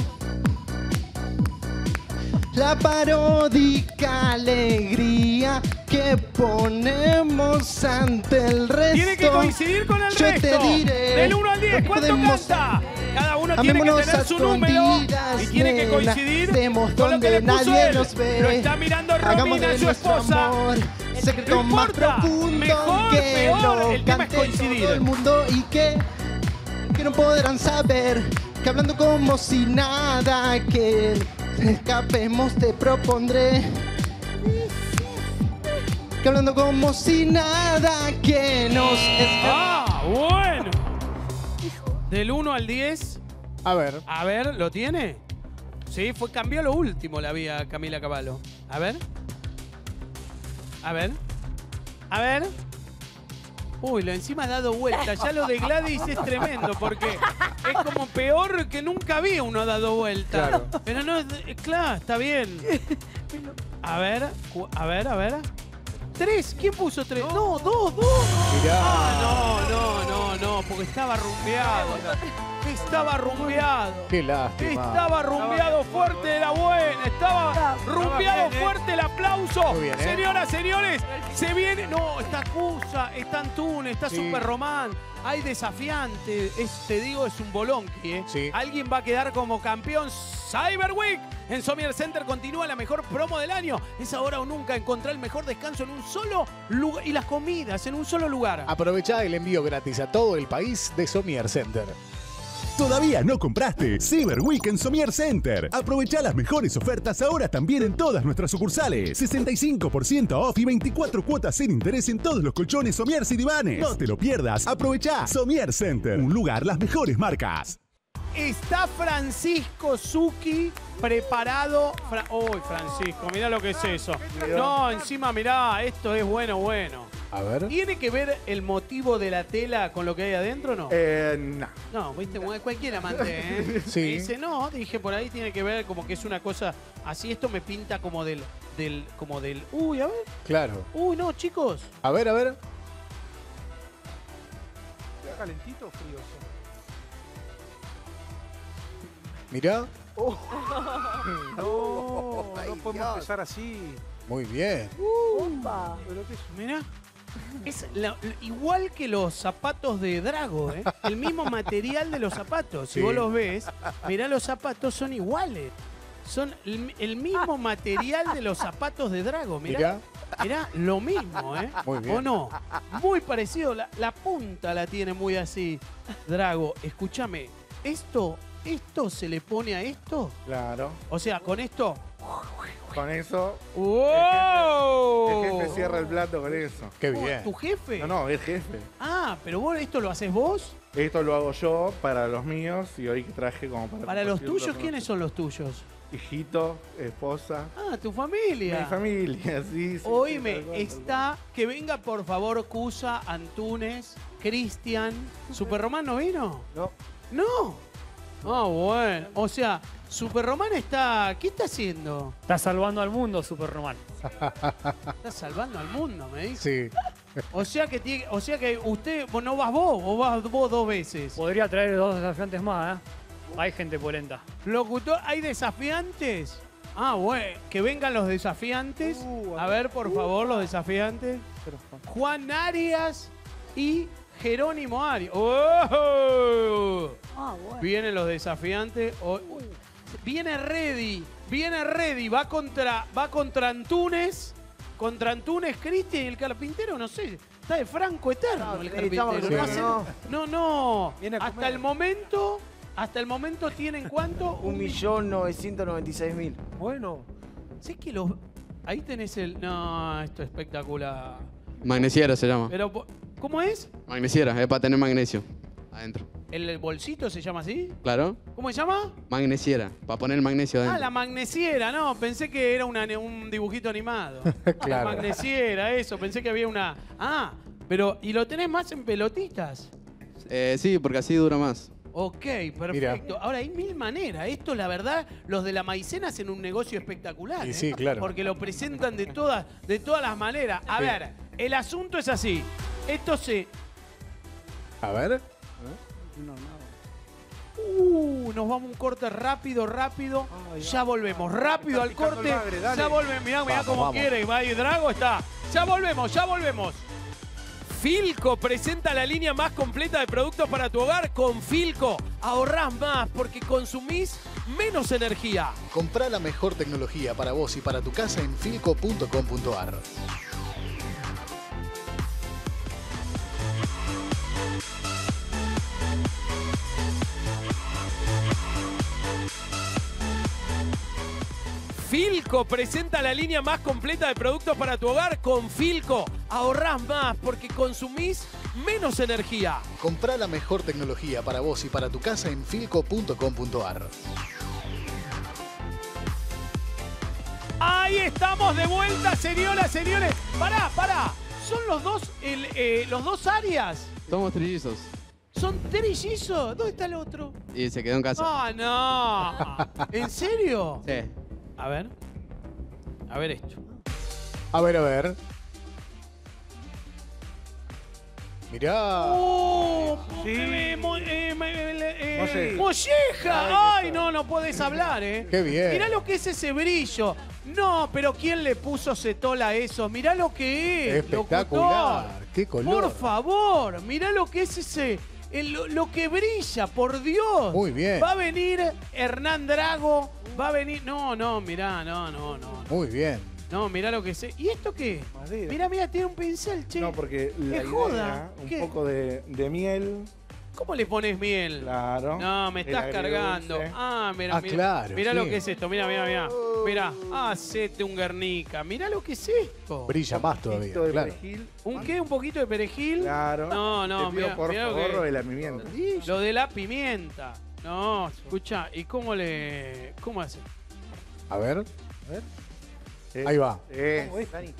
La paródica alegría que ponemos ante el resto. Tiene que coincidir con el Yo resto. te diré, Del uno al diez, ¿cuánto podemos- canta? Cada uno tiene que Amémonos tener a su número y escondidas, tiene que nena. coincidir Estemos con lo que donde le puso nadie él. nos ve. Lo está mirando Hagamos Romina, de su nuestro esposa. amor secreto No más importa, profundo mejor, que peor, lo el tema es cante coincidir. todo el mundo y que, que no podrán saber que hablando como si nada que escapemos te propondré. Que hablando como si nada que nos escapemos. Ah, bueno. Del uno al diez. A ver. A ver, ¿lo tiene? Sí, fue, cambió lo último la vía Camila Cavallo. A ver. A ver. A ver. Uy, lo encima ha dado vuelta. Ya lo de Gladys es tremendo porque es como peor que nunca vi uno dado vuelta. Claro. Pero no, es- claro, está bien. A ver, cu- a ver, a ver. ¿Tres? ¿Quién puso tres? No, dos, dos. Mirá. Ah, no, no, no, no, porque estaba rumbeado. Estaba rumbeado. Qué lástima. Estaba rumbeado fuerte de la buena. Estaba rumbeado bien, ¿eh? fuerte el aplauso. Muy bien, ¿eh? Señoras, señores, se viene. No, está Cusa, está Antunes, está Sí. Super Román. Hay desafiante. Es, te digo, es un bolonqui, ¿eh? Sí. Alguien va a quedar como campeón. Cyber Week en Somier Center continúa la mejor promo del año. Es ahora o nunca encontrar el mejor descanso en un solo lugar. Y las comidas en un solo lugar. Aprovechá el envío gratis a todo el país de Somier Center. ¿Todavía no compraste? Cyber Week en Somier Center. Aprovecha las mejores ofertas ahora también en todas nuestras sucursales. sesenta y cinco por ciento off y veinticuatro cuotas sin interés en todos los colchones Somier y divanes. No te lo pierdas. Aprovecha Somier Center. Un lugar, las mejores marcas. Está Francisco Zucchi preparado. Fra Uy, Francisco, mirá lo que es eso. No, encima mirá, esto es bueno, bueno. A ver. ¿Tiene que ver el motivo de la tela con lo que hay adentro o no? Eh, no. No, viste, cualquier amante, ¿eh? Sí. Me dice, no, dije, por ahí tiene que ver como que es una cosa así. Esto me pinta como del, del, como del, uy, a ver. Claro. Uy, no, chicos. A ver, a ver. ¿Está calentito o frío? Mirá. No, no podemos empezar así. Muy bien. Bomba. ¿Pero qué es? Mirá. Es la- igual que los zapatos de Drago, ¿eh? El mismo material de los zapatos. Si Sí. vos los ves, mirá, los zapatos son iguales. Son el, el mismo material de los zapatos de Drago. Mirá. Mirá. Mirá, lo mismo, ¿eh? Muy bien. ¿O no? Muy parecido. La, la punta la tiene muy así. Drago, escúchame. Esto, esto se le pone a esto. Claro. O sea, con esto. Con eso, ¡Wow! el jefe cierra el plato con eso. Qué bien. ¿Tu jefe? No, no, el jefe. Ah, pero vos esto lo haces vos. Esto lo hago yo para los míos y hoy traje como para... Para los compartirlo tuyos, con ¿quiénes son los tuyos? Hijito, esposa. Ah, tu familia. Mi familia, sí, sí. Oíme, sí, tal cual, tal está, que venga por favor Cusa, Antunes, Cristian. ¿Super Román no vino? No. No. Ah, bueno. O sea, Super Román está. ¿Qué está haciendo? Está salvando al mundo, Super Román. Está salvando al mundo, me dice. Sí. O sea que tiene, o sea que usted, vos no vas vos, o vas vos dos veces. Podría traer dos desafiantes más, ¿eh? Hay gente polenta. Locutor, ¿hay desafiantes? Ah, bueno, que vengan los desafiantes. Uh, a ver, por favor, los desafiantes. Juan Arias y Jerónimo Arias. ¡Oh! Ah, bueno. Vienen los desafiantes. Oh, viene Reddy. Viene Reddy. Va contra, va contra Antunes. Contra Antunes, Cristian y el carpintero, no sé. Está de franco eterno el carpintero. estamos No, hace- no. no, no. Viene a Hasta comer. el momento, hasta el momento tienen cuánto? Un millón novecientos noventa y seis mil. Bueno. Sé que los. Ahí tenés el. No, esto es espectacular. Magnesiera se llama. Pero, ¿cómo es? Magnesiera, es para tener magnesio adentro. ¿El bolsito se llama así? Claro. ¿Cómo se llama? Magnesiera, para poner el magnesio Ah, adentro. la magnesiera, no, pensé que era una- un dibujito animado. La Claro. magnesiera, eso, pensé que había una. Ah, pero, ¿y lo tenés más en pelotitas? Eh, sí, porque así dura más. Ok, perfecto. Mira. Ahora hay mil maneras. Esto, la verdad, los de la maicena hacen un negocio espectacular. Y ¿eh? sí, claro. Porque lo presentan de todas, de todas las maneras. A Sí. ver, el asunto es así. Esto se... A ver. Uh, nos vamos a un corte rápido, rápido. Ya volvemos. Rápido al corte. Ya volvemos. Mirá, mirá Vamos, cómo vamos. quiere. Va ahí, Drago está. Ya volvemos, ya volvemos. Filco presenta la línea más completa de productos para tu hogar. Con Filco ahorrás más porque consumís menos energía. Comprá la mejor tecnología para vos y para tu casa en filco punto com punto ar. Filco presenta la línea más completa de productos para tu hogar. Con Filco ahorrás más porque consumís menos energía. Comprá la mejor tecnología para vos y para tu casa en filco punto com punto ar. Ahí estamos de vuelta, señoras, señores. Pará, pará. Son los dos, el, eh, los dos áreas. Somos trillizos. ¿Son trillizos? ¿Dónde está el otro? Y se quedó en casa. Ah, no. ¿En serio? Sí. A ver. A ver esto. A ver, a ver. Mirá. ¡Oh! Eh, mo- eh, me- eh, Molleja. ¡Molleja! ¡Ay, no, no podés hablar, eh! Qué bien. Mirá lo que es ese brillo. No, pero ¿quién le puso cetola a eso? Mirá lo que es. Espectacular. locutor. Qué color. Por favor, mirá lo que es ese... el- lo, lo que brilla, por Dios. Muy bien. Va a venir Hernán Drago. Va a venir... No, no, mirá, no, no, no. Muy bien. No, mirá lo que es. ¿Y esto qué? Mirá, mirá, tiene un pincel, che. No, porque la ¿Qué idea, joda? un ¿Qué? poco de, de miel. ¿Cómo le pones miel? Claro. No, me El estás agridulce. cargando. Ah, mira, Ah, mira. claro, Mirá sí. lo que es esto, mira, mira, mira. Mirá, hacete un Guernica. Mirá lo que es esto. Brilla más todavía, poquito de claro. perejil. ¿Un qué? ¿Un poquito de perejil? Claro. No, no, Te pido, mirá, por mirá lo favor, que- lo de la pimienta. Lo de la pimienta. No, escucha, ¿y cómo le. ¿Cómo hace? A ver. A ver. Ahí va. Eh, ¿Cómo es, Dani?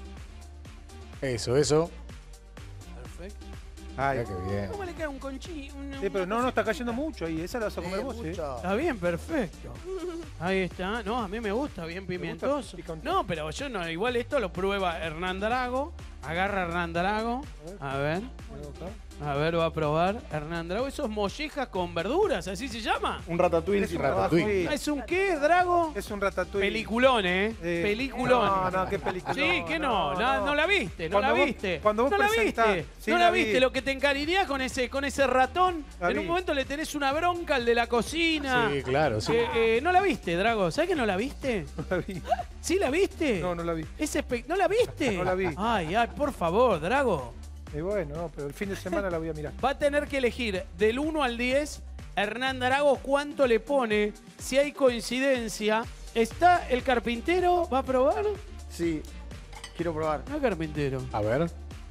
Eso, eso. Perfecto. Ay. Mirá qué bien. ¿Cómo le queda un conchi? un- Sí, pero no, no está cayendo mucho ahí. Esa la vas a comer vos, ¿eh? Está bien, perfecto. Ahí está. No, a mí me gusta, bien pimientoso. No, pero yo no, igual esto lo prueba Hernán Drago. Agarra Hernán Drago. A ver. A ver, va a probar Hernán Drago. Esos mollejas con verduras, ¿así se llama? Un ratatouille. Es un ratatouille. ¿Es un qué, Drago? Es un ratatouille. Peliculón, ¿eh? Eh, Peliculón. No, no, qué película. Sí, que no, no, no la viste, no Cuando la vos- viste. cuando vos no la presentás- viste, sí, no la la vi. viste, lo que te encariñás con ese, con ese ratón. La en vi. un momento le tenés una bronca al de la cocina. Sí, claro, sí. Eh, eh, ¿No la viste, Drago? ¿Sabes que no la viste? No la vi. ¿Sí la viste? No, no la vi. Es espe- ¿No la viste? No la vi. Ay, ay, por favor, Drago. Y bueno, no, pero el fin de semana la voy a mirar. Va a tener que elegir del uno al diez, Hernán Drago, cuánto le pone, si hay coincidencia. ¿Está el carpintero? ¿Va a probar? Sí, quiero probar. No, carpintero. A ver.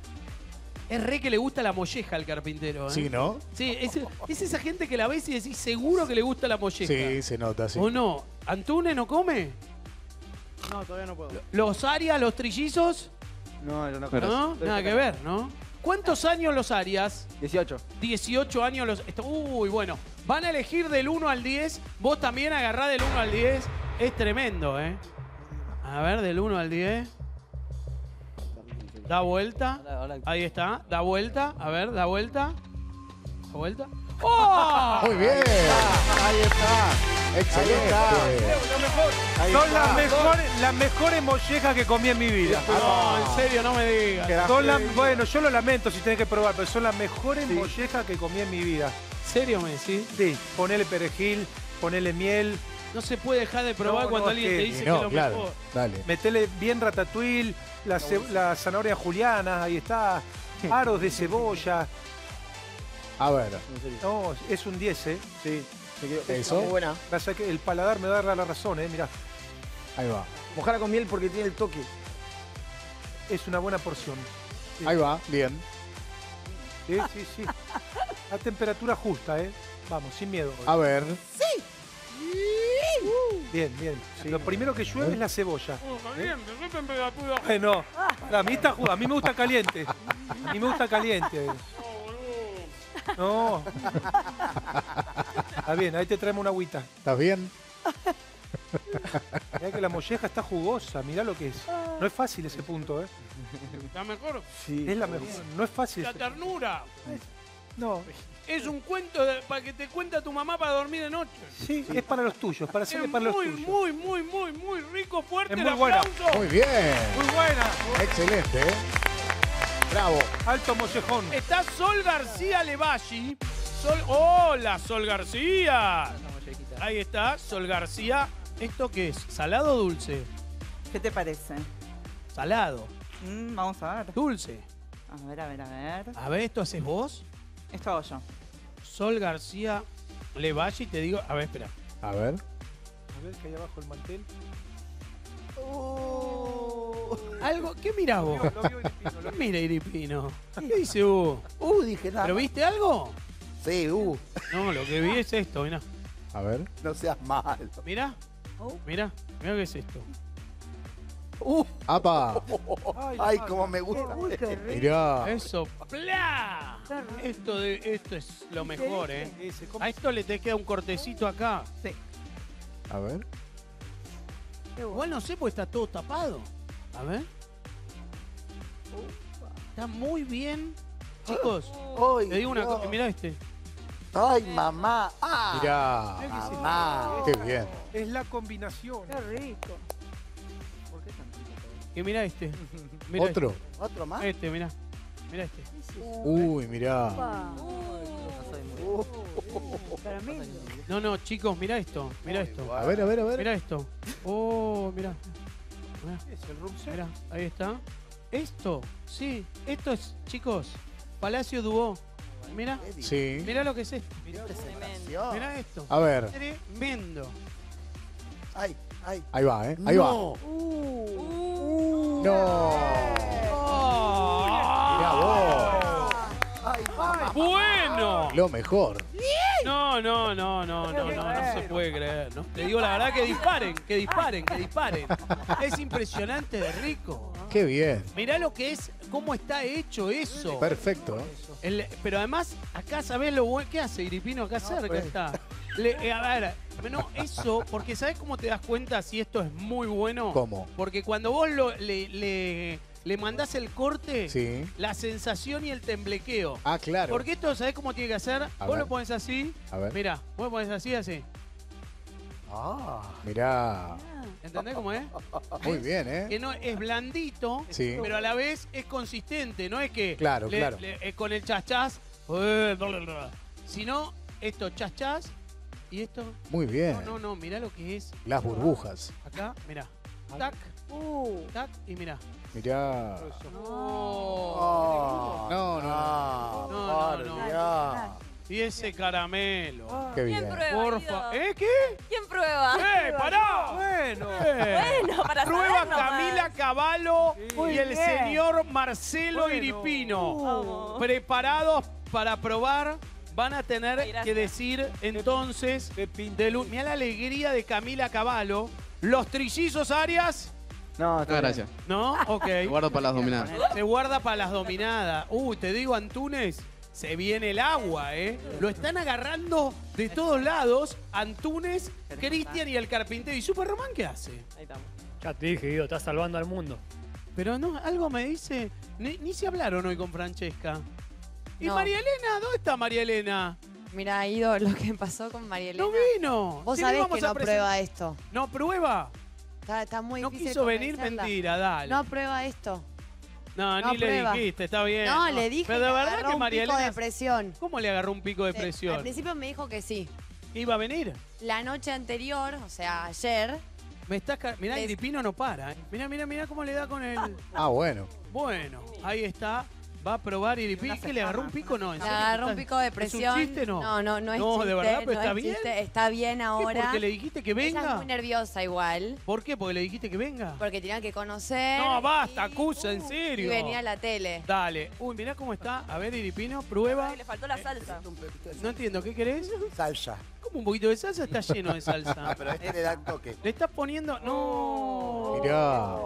Es re que le gusta la molleja al carpintero, ¿eh? Sí, ¿no? Sí, es, es esa gente que la ves y decís, seguro que le gusta la molleja. Sí, se nota, sí. ¿O no? ¿Antune no come? No, todavía no puedo. ¿Los Arias, los trillizos? No, yo no ¿No? Nada que ver, ¿no? ¿Cuántos años los Arias? dieciocho. dieciocho años los... esto- Uy, bueno. Van a elegir del uno al diez. Vos también agarrá del uno al diez. Es tremendo, ¿eh? A ver, del uno al diez. Da vuelta. Ahí está. Da vuelta. A ver, da vuelta. Da vuelta. ¡Oh! Muy bien. Ahí está. Excelente. Ahí Son está. las mejores, las mejores mollejas que comí en mi vida. No, en serio, no me digas. Son las- bueno, yo lo lamento si tenés que probar, pero son las mejores mollejas que comí en mi vida. ¿En serio, Messi? Sí, ponele perejil, ponele miel, No se puede dejar de probar No, cuando no, alguien es te que- dice Y que es no, lo claro. mejor. Dale. metele bien ratatouille, la, ce- la zanahoria juliana, ahí está, aros de cebolla. A ver. No, es un diez, ¿eh? Sí. me quedo- Eso. está muy buena. Pasa que el paladar me da la razón, ¿eh? Mirá, Ahí va. Mojala con miel porque tiene el toque. es una buena porción. Sí. Ahí va. Bien. Sí, sí, sí. A temperatura justa, ¿eh? Vamos, sin miedo. A ver. Bien, bien. Lo primero que llueve es la cebolla. Oh, caliente, ¿qué temperatura? Bueno, a mí, está, ju- a mí me gusta caliente. A mí me gusta caliente. No. Está bien, ahí te traemos una agüita. ¿Estás bien? Mirá que la molleja está jugosa, mirá lo que es. No es fácil ese punto, ¿eh? ¿La mejor? Sí. Es la mejor. No es fácil. La ternura. No. Es un cuento de- para que te cuenta tu mamá para dormir de noche. Sí, es para los tuyos, para hacerle Es para los muy, tuyos. muy, muy, muy, muy rico, fuerte Es el muy buena. aplauso. Muy bien. Muy buena. Excelente, ¿eh? Bravo. Alto mollejón. Está Sol García Levalli. Sol, hola, Sol García. Ahí está, Sol García. ¿Esto qué es? ¿Salado o dulce? ¿Qué te parece? Salado. Mm, vamos a ver. Dulce. A ver, a ver, a ver. A ver, ¿esto haces vos? Esto hago yo. Sol García Levalli, te digo. A ver, espera. A ver. A ver que hay abajo el mantel. Algo, ¿qué mirás vos? Lo vio Iripino, lo vio. Mira, Iripino. ¿Qué dice U? Uh, dije nada. ¿Pero viste algo? Sí, uh. No, lo que vi es esto, mirá. A ver. No seas malo. Mirá. Mirá, mirá qué es esto. Uh. ¡Apa! Ay, cómo me gusta. Mirá. Eso, ¡plá! Esto, de, esto es lo mejor, ¿eh? A esto le te queda un cortecito acá. Sí. A ver. Igual no sé porque está todo tapado. A ver. Está muy bien. Chicos, Ay, te digo una Dios. cosa. Mirá este. Ay, mamá. Ah. Mirá. Mamá. Qué bien. Es la combinación. Qué rico. Y mirá este. Mirá ¿Otro? Este. ¿Otro más? Este, mirá. Mirá este. Uy, mirá. Uh. Caramelo. No, no, chicos, mirá esto. Mirá esto. A ver, a ver, a ver. Mirá esto. Oh, mirá. Mirá. Es el room set. Mirá, ahí está. Esto, sí, esto es, chicos, Palacio Dubó. Mirá, Sí. mirá lo que es esto. Presentación. Mirá esto. A ver. Tremendo. Ay, ay. Ahí va, ¿eh? Ahí va. No. Uh. No. Mirá vos. Ay, mamá. Bueno. Lo mejor. No, no, no, no, no, no, no se puede creer, ¿no? Te digo la verdad que disparen, que disparen, que disparen. Es impresionante de rico. Qué bien. Mirá lo que es, cómo está hecho eso. Perfecto. El- pero además, acá sabés lo bueno. ¿Qué hace Iripino? Acá cerca pues. está. Le- eh, a ver, no, eso, porque ¿sabés cómo te das cuenta si esto es muy bueno? ¿Cómo? Porque cuando vos lo- le, le, le mandás el corte, Sí. la sensación y el temblequeo. Ah, claro. Porque esto, ¿sabés cómo tiene que hacer? A vos ver. lo pones así. A ver. Mirá, vos lo pones así, así. Ah. Mirá. ¿Entendés cómo es? Muy bien, ¿eh? Que no es blandito, Sí. pero a la vez es consistente. No es que Claro, le- claro. le- eh, con el chachás, eh, bla, bla, bla. Sino esto chachás y esto. Muy bien. No, no, no, mirá lo que es. Las burbujas. Acá, mirá. Tac, Uh. tac y mirá. Mirá. Oh. No, no, no. Ah, No, no, por no. Dios. Y ese caramelo. Qué ¿Quién bien. prueba? Porfa. Guido? ¿Eh? ¿Qué? ¿Quién prueba? ¡Eh, pará! Bueno. Eh. Bueno, para Prueba saber nomás. Camila Cavallo Muy y el bien. señor Marcelo Bueno. Iripino. Vamos. Preparados para probar. Van a tener Ay, gracias. que decir entonces. Qué pinta. De lu- Mirá la alegría de Camila Cavallo. Los trillizos Arias. No, Ah, está bien. gracias. ¿No? Ok. Me guardo para las dominadas. Se guarda para las dominadas. Uy, te digo, Antunes, se viene el agua, ¿eh? Lo están agarrando de todos lados. Antunes, Cristian y el carpintero. ¿Y Super Román qué hace? Ahí estamos. Ya te dije, Guido, estás salvando al mundo. Pero no, algo me dice. Ni, ni se hablaron hoy con Francesca. ¿Y No. María Elena? ¿Dónde está María Elena? Mira, Guido, lo que pasó con María Elena. No vino. Vos Sí, le sabés vamos que a no presen- prueba esto. ¿No prueba? Está, está muy No difícil quiso venir, convencerla. mentira, dale. No prueba esto. No, No ni le prueba. dijiste, está bien. No, le dije Pero de que verdad agarró que un María pico Elena. de presión. ¿Cómo le agarró un pico de Sí, Al presión? principio me dijo que sí. ¿Iba a venir? La noche anterior, o sea, ayer, Me está ca- Mirá, Les- Iripino no para. ¿eh? Mirá, mirá, mirá cómo le da con el. Ah, bueno. Bueno, ahí está. Va a probar Iripino. ¿Que le agarró un pico? No, ¿en le serio? agarró un ¿Está- pico de ¿Es un presión. chiste? No. no, no, no es No, chiste. de verdad, pero no está es bien. chiste, está bien ¿Qué, ahora. ¿Porque le dijiste que Ella es venga? muy nerviosa igual, ¿Por qué? ¿Porque le dijiste que venga? porque tenía que conocer. No, basta, y- acusa, en y serio. venía a la tele. Dale. Uy, mirá cómo está. A ver, Iripino, prueba. Ay, le faltó la salsa. No entiendo, ¿qué querés? Salsa. ¿Cómo un poquito de salsa? Está lleno de salsa. Pero este le da el toque. Le estás poniendo. No. Mirá.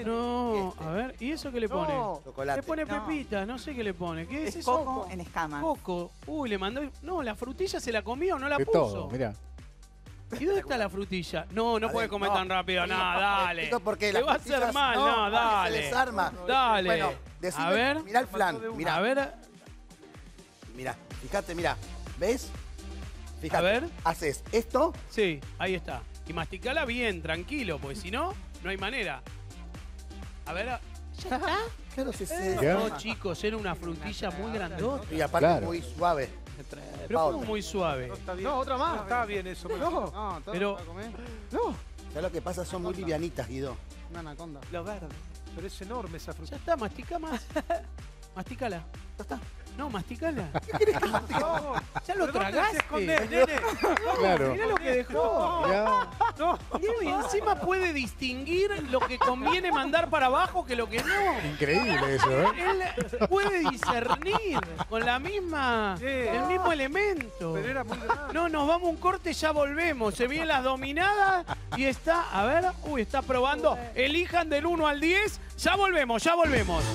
No, a ver, ¿y eso qué le pone? No. Chocolate. Le pone No. pepita, no sé qué le pone. ¿Qué es, Es eso? coco en escamas. Coco. Uy, le mandó... No, la frutilla se la comió, no la De puso. todo, mirá. ¿Y dónde está la frutilla? No, no A puede ver, comer no. tan rápido. No, dale. Explico por qué Te las va a hacer frutillas- mal, no, porque dale. Se desarma. Dale. Bueno, decime, a ver. mirá el flan. Mirá, A ver, mirá. Fíjate, mirá. ¿ Ves? Fíjate. A ver. Haces esto. sí, ahí está. Y masticala bien, tranquilo, porque si no, no hay manera. A ver, ¿ya está? Claro, sí, sí. No, chicos, era una frutilla muy grandota. Y aparte Claro. muy suave. Pero como muy suave. No, está bien. No, otra más. No está bien eso. pero- No, no, todo Pero- para comer. ¿Sabes lo que pasa? Son muy livianitas, Guido. Una anaconda. Lo verde. Pero es enorme esa Ya fruta. está, mastica más. Masticala. Ya está. No, masticala. No, Ya lo ¿pero dónde tragaste. se esconde, nene? Claro. Mirá lo que dejó. Mirá. No. Y encima puede distinguir lo que conviene mandar para abajo que lo que no. Increíble eso, ¿eh? Él puede discernir con la misma, Sí. el mismo elemento. Pero era muy grande. No, nos vamos a un corte, ya volvemos. Se vienen las dominadas y está, a ver, uy, está probando. Elijan del uno al diez. Ya volvemos, ya volvemos.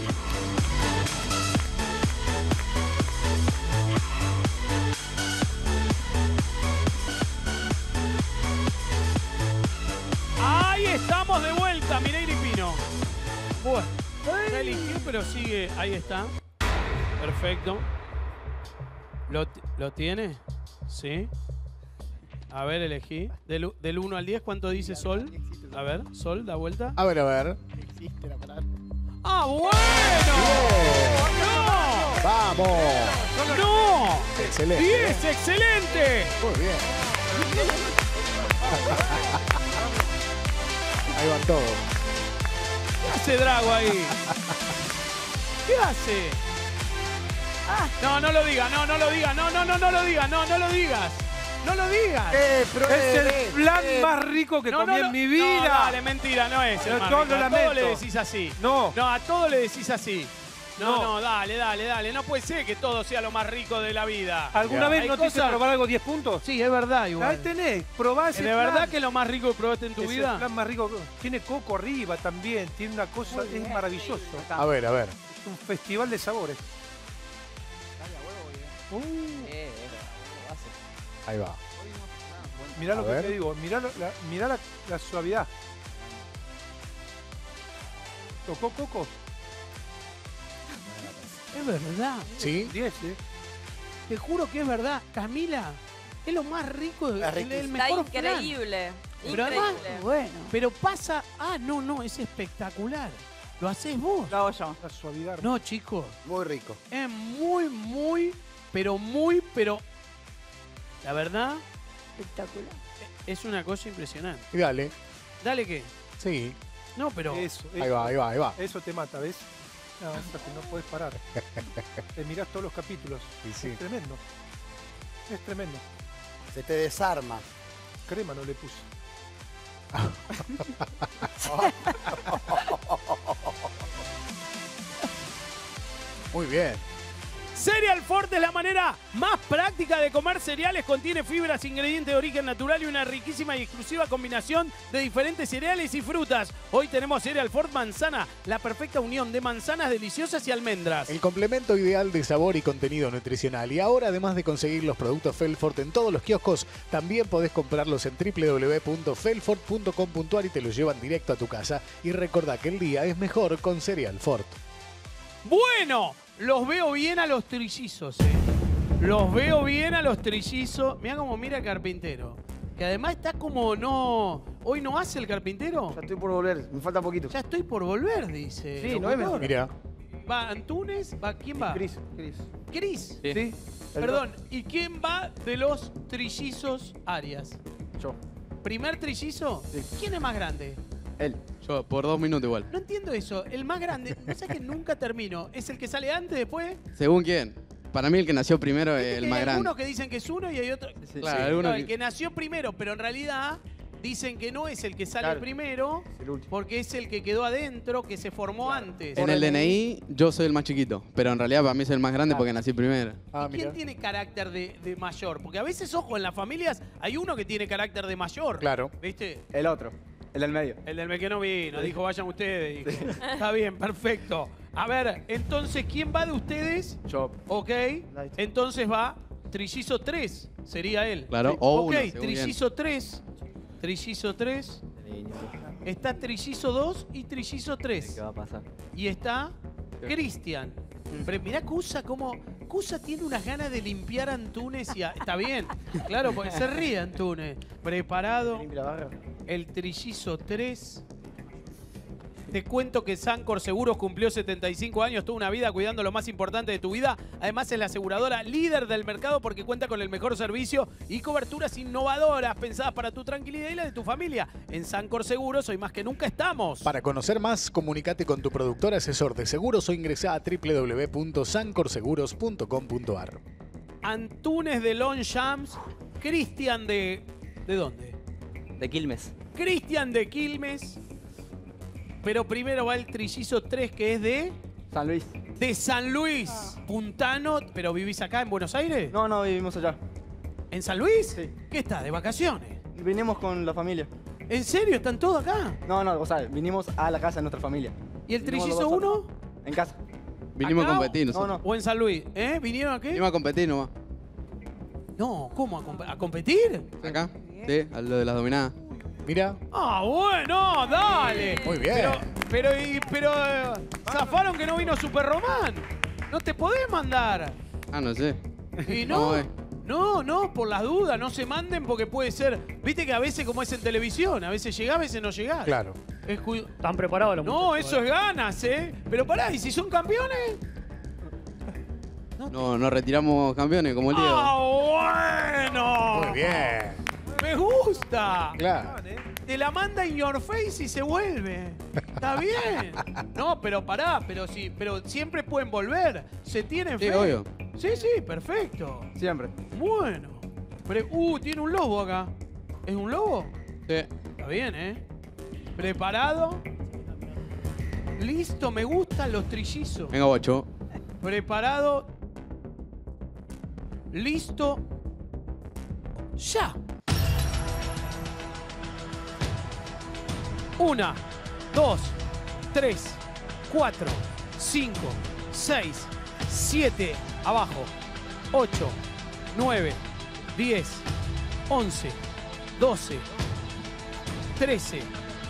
Ahí estamos de vuelta, Mireille Pino. Bueno, ya eligió, pero sigue. Ahí está. Perfecto. ¿Lo, ti- ¿lo tiene? Sí. A ver, elegí. Del, u- del uno al diez, ¿cuánto dice Sol? A ver, Sol, da vuelta. A ver, a ver. Existe la parada. ¡Ah, bueno! ¡Vamos! ¡No! ¡No! Excelente. ¡diez! ¡Excelente! Muy bien. Ahí van todos. ¿Qué hace Drago ahí? ¿Qué hace? No, no lo digas, no, no lo digas, no, no, no, no lo digas, no, no lo digas. No lo digas. ¡Eh, Es pruebe! el plan Eh, más rico que No, comí no, en lo- mi No, vida. dale, mentira, no es el Yo más todo rico. lo A todo lamento. le decís así. No. No, a todo le decís así. No, No. no, dale, dale, dale. No puede ser que todo sea lo más rico de la vida. ¿Alguna Ya. vez Hay no te hice cosas- probar algo diez puntos? Sí, es verdad igual. Ahí tenés, probá ese ¿De plan. verdad que es lo más rico que probaste en tu Es el vida? plan más rico. Tiene coco arriba también, tiene una cosa, es maravilloso. A ver, a ver. Es un festival de sabores. Ahí va. Mirá A lo ver. que te digo, mirá, la, la- mirá la, la suavidad. ¿Tocó coco? Es verdad. ¿Sí? diez, ¿eh? Te juro que es verdad. Camila, es lo más rico, Es el, el riquísimo. Está mejor flan. increíble. Pero además, Increíble. Bueno. pero pasa... Ah, no, no, es espectacular. Lo haces vos. Lo hago yo. La suavidad. No, chicos. Muy rico. Es muy, muy, pero muy, pero... La verdad, Espectacular. es una cosa impresionante. Y dale. Dale que... Sí. No, pero... Eso, Ahí eso. va, ahí va, ahí va. Eso te mata, ¿ves? No, es que no puedes parar. Te mirás todos los capítulos. Y sí. Es tremendo. Es tremendo. Se te desarma. Crema no le puse. Muy bien. Cereal Forte es la manera más práctica de comer cereales. Contiene fibras, ingredientes de origen natural y una riquísima y exclusiva combinación de diferentes cereales y frutas. Hoy tenemos Cereal Forte Manzana, la perfecta unión de manzanas deliciosas y almendras. El complemento ideal de sabor y contenido nutricional. Y ahora, además de conseguir los productos Felfort en todos los kioscos, también podés comprarlos en w w w punto felfort punto com punto a r y te los llevan directo a tu casa. Y recordá que el día es mejor con Cereal Fort. Bueno, los veo bien a los trillizos, eh. Los veo bien a los trillizos. Mirá cómo mira el carpintero. Que además está como no... ¿Hoy no hace el carpintero? Ya estoy por volver, me falta poquito. Ya estoy por volver, dice. Sí, el no es locutor. Mira. ¿Va Antunes? ¿Va quién va? Cris, Cris. Cris. Sí. Sí. el Perdón, ¿y quién va de los trillizos Arias? do- Yo. ¿Primer trillizo? Sí. ¿Quién es más grande? Él. Yo, por dos minutos igual. No entiendo eso. El más grande, no sé que nunca termino. ¿Es el que sale antes, después? ¿Según quién? Para mí el que nació primero es el Hay más grande. algunos que dicen que es uno y hay otros... Claro, No, algunos el que- que nació primero, pero en realidad dicen que no es el que sale Claro. primero, El último. porque es el que quedó adentro, que se formó antes. En el D N I yo soy el más chiquito, pero en realidad para mí soy el más grande porque nací primero. Ah, ¿Quién mira. tiene carácter de, de mayor? Porque a veces, ojo, en las familias hay uno que tiene carácter de mayor. Claro. ¿Viste? El otro. El del medio. El del medio que no vino, dijo vayan ustedes. dijo. Está bien, perfecto. A ver, entonces, ¿quién va de ustedes? Yo. Ok, entonces va Trillizo tres, sería él. Claro, o Ok, uno, según Trillizo tres. Trillizo tres. Está Trillizo dos y Trillizo tres. ¿Qué va a pasar? Y está Cristian. Pero mirá Cusa cómo... Cusa tiene unas ganas de limpiar a Antunes y a- está bien. Claro, porque se ríe Antunes. Preparado. El Trillizo tres. Te cuento que Sancor Seguros cumplió setenta y cinco años, toda una vida cuidando lo más importante de tu vida. Además es la aseguradora líder del mercado porque cuenta con el mejor servicio y coberturas innovadoras pensadas para tu tranquilidad y la de tu familia. En Sancor Seguros hoy más que nunca estamos. Para conocer más, comunícate con tu productor asesor de seguros o ingresá a w w w punto sancor seguros punto com punto a r. Antunes de Longchamps, Cristian de... ¿De dónde? De Quilmes. Cristian de Quilmes. Pero primero va el Trillizo tres que es de... San Luis. De San Luis. Puntano, ¿pero vivís acá en Buenos Aires? No, no, vivimos allá. ¿En San Luis? Sí. ¿Qué está? ¿De vacaciones? Vinimos con la familia. ¿En serio? ¿Están todos acá? No, no, o sea, vinimos a la casa de nuestra familia. ¿Y el Vinimos Trillizo los dos uno? acá. En casa. Vinimos ¿Acá a o- competir No, nosotros. no. ¿O en San Luis? ¿Eh? ¿Vinieron a qué? Vinimos a competir nomás. No, ¿cómo? ¿A, comp- a competir? Acá, sí, a lo de las dominadas. Mira. Ah, bueno, dale. Muy bien. Pero, pero, y- pero eh, zafaron que no vino Super Román. No te podés mandar. Ah, no sé. Y Vamos no, a ver. no, no, por las dudas, no se manden porque puede ser. Viste que a veces como es en televisión, a veces llegás, a veces no llegás. Claro. Es cu- ¿Están preparados los No, muchachos? eso es ganas, ¿eh? Pero pará, ¿y si son campeones? No, nos retiramos campeones como el Diego. ¡Ah, bueno! Muy bien. ¡Me gusta! Claro. Te la manda in your face y se vuelve. Está bien. No, pero pará, pero sí, pero siempre pueden volver. Se tienen Sí, fe. obvio. Sí, sí, perfecto. Siempre. Bueno. Pero, uh, tiene un lobo acá. ¿Es un lobo? Sí. Está bien, ¿eh? ¿Preparado? Listo, me gustan los trillizos. Venga, bocho. Preparado. Listo. Ya. Una, dos, tres, cuatro, cinco, seis, siete, abajo. Ocho, nueve, diez, once, doce, trece,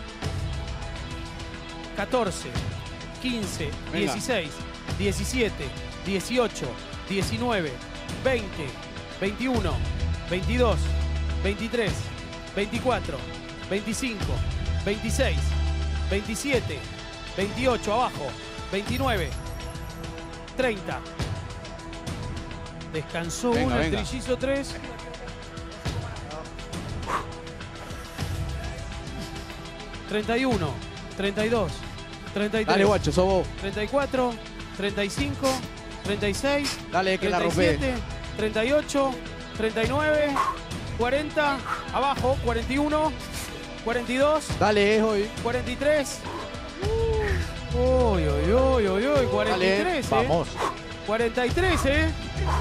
catorce, quince, Venga. dieciséis, diecisiete, dieciocho, diecinueve, veinte, veintiuno, veintidós, veintitrés, veinticuatro, veinticinco, veintiséis, veintisiete, veintiocho, abajo, veintinueve, treinta. Descansó Venga, uno, el venga. trillizo tres. treinta y uno, treinta y dos, treinta y tres. Dale, guacho, sos vos. treinta y cuatro, treinta y cinco, treinta y seis, Dale, que la treinta y rompé. siete, treinta y ocho, treinta y nueve, cuarenta, abajo, cuarenta y uno, cuarenta y dos, Dale, es hoy. cuarenta y tres. Uy, uy, uy, uy, uy, cuarenta y tres, ¿eh? Vamos. cuarenta y tres, ¿eh?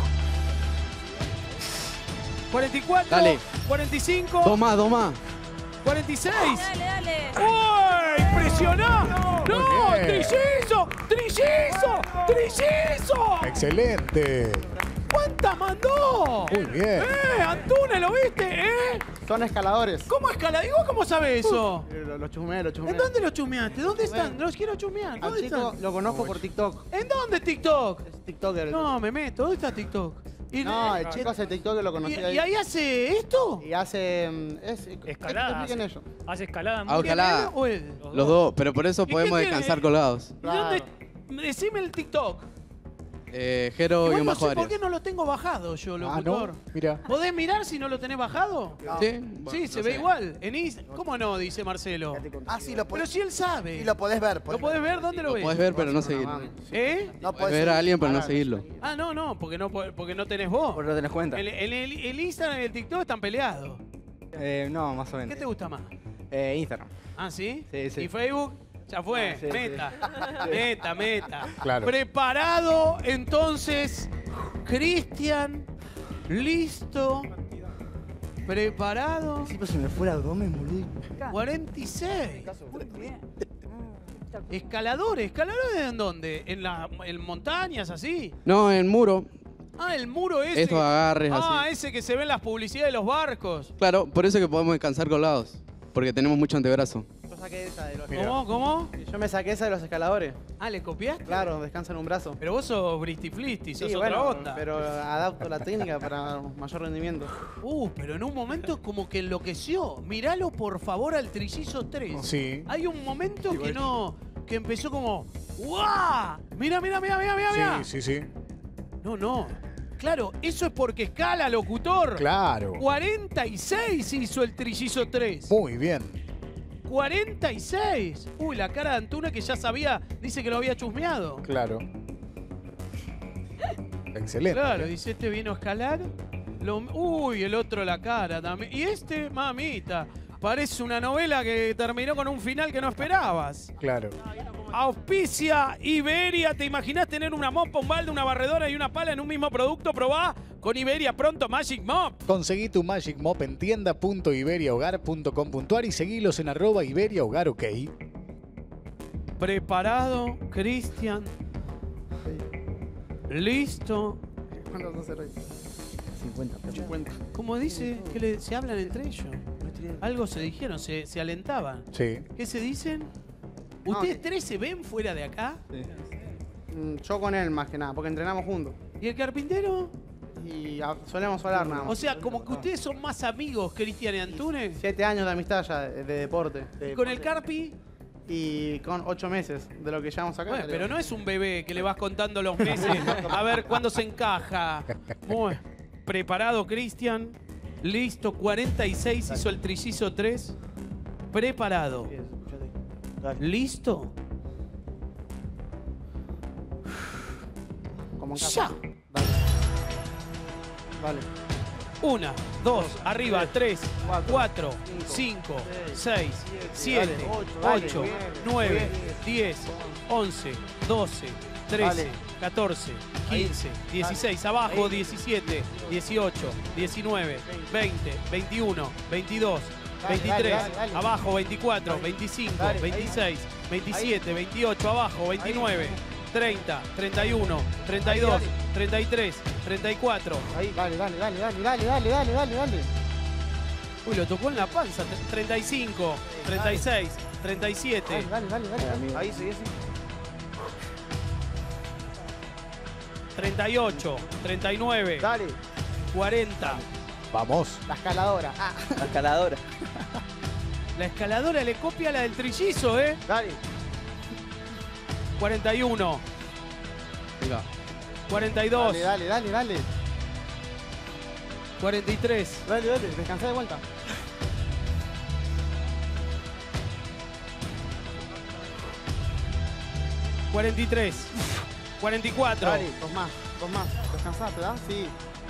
cuarenta y cuatro, Dale. cuarenta y cinco, Dos más, dos más. cuarenta y seis. Dale, dale. ¡Uy! ¡Impresionante! ¡No! Muy bien. ¡Trillizo! ¡Trillizo! ¡Trillizo! Excelente. ¿Cuántas mandó? Muy bien. ¡Eh! ¡Antunes, lo viste! ¿Eh? Son escaladores. ¿Cómo escala? ¿Y vos cómo sabés eso? Eh, Lo, lo chusmeé, lo chusmeé. ¿En dónde lo chusmeaste? ¿Dónde están? Los quiero chusmear. Al ¿Dónde chico están? lo conozco por TikTok. ¿En dónde TikTok? Es TikToker. No, me meto. ¿Dónde está TikTok? Y- No, el chico hace TikTok, lo conocí ¿Y, ahí. y ahí hace esto? Y hace... mm, Es, Escalada. expliquen Hace, ellos. hace escalada. Ah, muy ¿Quién ojalá. él o él? Los dos, pero por eso ¿Y qué podemos tiene? descansar colgados. ¿Y dónde? Decime el TikTok. Eh, Jero Igual y un no bajo sé por Arias. qué no lo tengo bajado yo, Ah, locutor. ¿no? Mira. ¿Podés mirar si no lo tenés bajado? Sí, Sí, se ve igual. En Is- ¿Cómo no? Dice Marcelo. Ah, sí, lo Pero podés, si él sabe. y lo podés ver. ¿Lo podés ver? ¿Dónde lo Lo ves? podés ver, pero no seguirlo. ¿Eh? No Podés ver a alguien, pero no seguirlo. Ah, no, no, porque no, po- porque no tenés vos. Por no tenés cuenta. El, el- el- el Instagram y el TikTok están peleados. Eh, no, más o ¿Qué menos. te gusta más? Eh, Instagram. ¿Ah, sí? Sí, sí. ¿Y Facebook? Ya fue. Ah, sí, meta. Meta, meta. Claro. Preparado, entonces, Cristian, listo. Preparado. Sí, pero se me fue el abdomen, boludo. cuarenta y seis. Escaladores. ¿Escaladores en dónde? ¿En, la, en montañas así? No, en muro. Ah, el muro ese. Estos agarres ah, así. ese que se ve en las publicidades de los barcos. Claro, por eso que podemos descansar colgados. Porque tenemos mucho antebrazo. Yo saqué esa de los ¿Cómo? ¿Cómo? Yo me saqué esa de los escaladores. Ah, ¿le copiaste? Claro, descansa en un brazo. Pero vos sos bristiflisti, sos Sí, otra bueno, onda. pero adapto la técnica para mayor rendimiento. Uh, pero en un momento como que enloqueció. Míralo por favor al Trillizo tres. Sí. Hay un momento que no... que empezó como... ¡Guau! Mira, mira, mira, mira, mira. Sí, sí, sí. No, no. Claro, eso es porque escala, locutor. Claro. cuarenta y seis hizo el Trillizo tres. Muy bien. cuarenta y seis. Uy, la cara de Antuna que ya sabía, dice que lo había chusmeado. Claro. Excelente. Claro, dice, este vino a escalar. Lo- uy, el otro la cara también. Y este, mamita, parece una novela que terminó con un final que no esperabas. Claro. Auspicia Iberia. ¿Te imaginás tener una mopa, un balde, una barredora y una pala en un mismo producto? Probá con Iberia pronto Magic Mop. Conseguí tu Magic Mop en tienda punto iberia hogar punto com punto a r y seguilos en arroba Iberia Hogar OK. Preparado, Cristian. Listo. ¿Cuántos vas a hacer hoy? cincuenta. cincuenta. ¿Cómo dice? ¿Que le- se hablan entre ellos? Algo se dijeron, se, se alentaban. Sí. ¿Qué se dicen? No, ¿Ustedes que- tres se ven fuera de acá? Mm, Yo con él más que nada, porque entrenamos juntos. ¿Y el carpintero? Y a- solemos hablar nada más. O sea, como que ustedes son más amigos, Cristian y Antunes. Siete años de amistad ya, de, de deporte. ¿Y con el Carpi? Y con ocho meses de lo que llevamos acá. Bueno, creo. pero no es un bebé que le vas contando los meses a ver cuándo se encaja. Bueno, preparado, Cristian. Listo, cuarenta y seis hizo el Trillizo tres. Preparado. ¿Listo? Como en ¡Ya! casa. Dale. Una, dos, arriba, tres, cuatro, cinco, seis, siete, ocho, nueve, diez, once, doce, trece, catorce, quince, dieciséis, abajo, diecisiete, dieciocho, diecinueve, veinte, veintiuno, veintidós, veintitrés, dale, dale. abajo, veinticuatro, veinticinco, Dale, ahí. veintiséis, veintisiete, veintiocho, abajo, veintinueve, treinta, treinta y uno, treinta y dos, treinta y tres, treinta y cuatro. Ahí, dale, dale, dale, dale, dale, dale, dale, dale, dale. Uy, lo tocó en la panza. treinta y cinco, treinta y seis, treinta y siete. Dale, dale, dale, dale. Ahí, sí, sí. treinta y ocho, treinta y nueve, Dale. cuarenta. Vamos. La escaladora. Ah. La escaladora. La escaladora le copia a la del Trillizo, ¿eh? Dale. cuarenta y uno, Mira. cuarenta y dos, Dale, dale, dale, dale. cuarenta y tres, Dale, dale, descansá de vuelta. cuarenta y tres, cuarenta y cuatro, Dale, dos más, dos más. Descansá, ¿te da? Sí.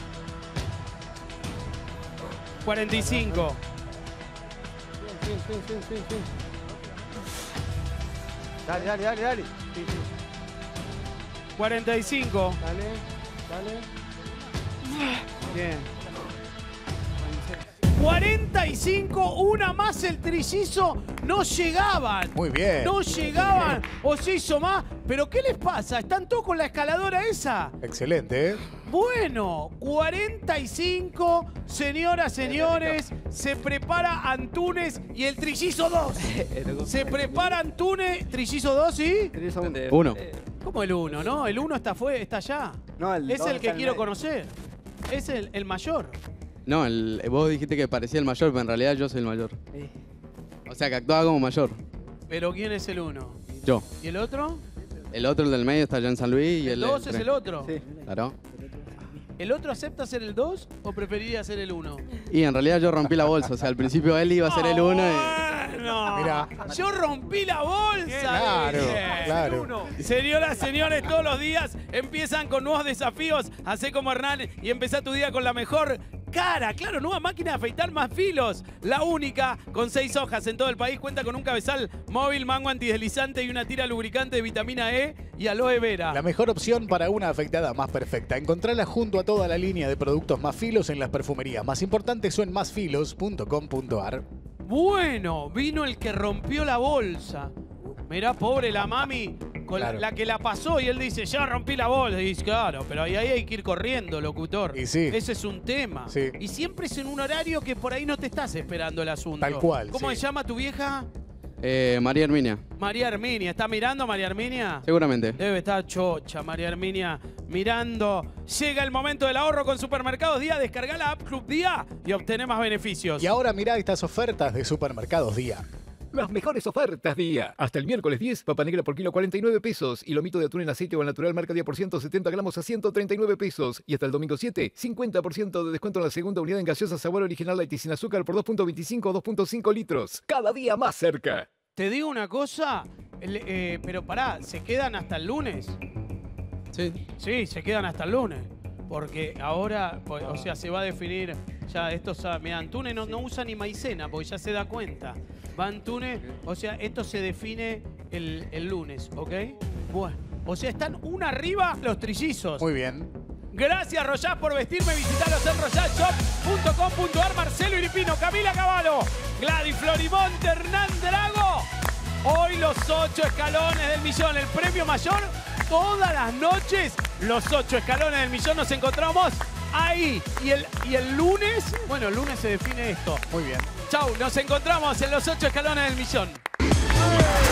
cuarenta y cinco, Sí, sí, sí, sí, sí. Dale, dale, dale, dale. Sí, sí. cuarenta y cinco. Dale, dale. Bien. cuarenta y cinco, una más el Trillizo, no llegaban. Muy bien. No llegaban o se hizo más. ¿Pero qué les pasa? ¿Están todos con la escaladora esa? Excelente, ¿eh? Bueno, cuarenta y cinco, señoras, señores, se prepara Antunes y el Trillizo dos. Se prepara Antunes, Trillizo dos, ¿sí? Uno. ¿Cómo el uno, no? El uno está, fue, está allá. No, el Es dos el está que en quiero medio. conocer. Es el, el mayor. No, el- vos dijiste que parecía el mayor, pero en realidad yo soy el mayor. O sea, que actuaba como mayor. Pero ¿quién es el uno? Yo. ¿Y el otro? El otro, el del medio, está allá en San Luis. Y ¿El el dos es tres. el otro? Sí. Claro. ¿El otro acepta ser el dos o preferiría ser el uno? Y en realidad yo rompí la bolsa. O sea, al principio él iba a ser el uno. Y... Bueno, Mirá. yo rompí la bolsa. Claro, dije. claro. Señoras, señores, todos los días empiezan con nuevos desafíos. Hacé como Hernán y empezá tu día con la mejor cara. Claro, nueva máquina de afeitar más filos. La única con seis hojas en todo el país. Cuenta con un cabezal móvil, mango antideslizante y una tira lubricante de vitamina E y aloe vera. La mejor opción para una afeitada más perfecta. Encontrala junto a toda la línea de productos Más Filos en las perfumerías más importantes o en más filos punto com punto ar. Bueno, vino el que rompió la bolsa. Mirá, pobre la mami, con Claro. la, la que la pasó y él dice, ya rompí la bolsa. Y dice, claro, pero ahí, ahí hay que ir corriendo, locutor. Y sí. Ese es un tema. Sí. Y siempre es en un horario que por ahí no te estás esperando el asunto. Tal cual, ¿Cómo sí. se llama tu vieja? Eh, María Herminia, María Herminia. ¿Está mirando María Herminia? seguramente. Debe estar chocha, María Herminia, mirando. Llega el momento del ahorro con Supermercados Día. Descarga la app Club Día y obtené más beneficios. Y ahora mirá estas ofertas de Supermercados Día. Las mejores ofertas día. Hasta el miércoles diez, papa negra por kilo cuarenta y nueve pesos y lomito de atún en aceite o al natural marca Día por ciento setenta gramos a ciento treinta y nueve pesos. Y hasta el domingo siete, cincuenta por ciento de descuento en la segunda unidad en gaseosa sabor original light y sin azúcar por dos punto veinticinco o dos punto cinco litros. Cada día más cerca. Te digo una cosa, el- eh, pero pará, ¿se quedan hasta el lunes? Sí. Sí, se quedan hasta el lunes. Porque ahora, pues, o sea, se va a definir ya estos. Mira, Antune no, no usa ni maicena porque ya se da cuenta. Va Antune, o sea, esto se define el, el lunes, ¿ok? Bueno, o sea, están una arriba los trillizos. Muy bien. Gracias, Royás, por vestirme. Visitalos en royal shop punto com punto ar. Marcelo Iripino, Camila Cavallo, Gladys Florimonte, Hernán Drago. Hoy los ocho escalones del millón. El premio mayor, todas las noches, los ocho escalones del millón. Nos encontramos ahí. Y el, y el lunes, bueno, el lunes se define esto. Muy bien. Chau, nos encontramos en los ocho escalones del millón.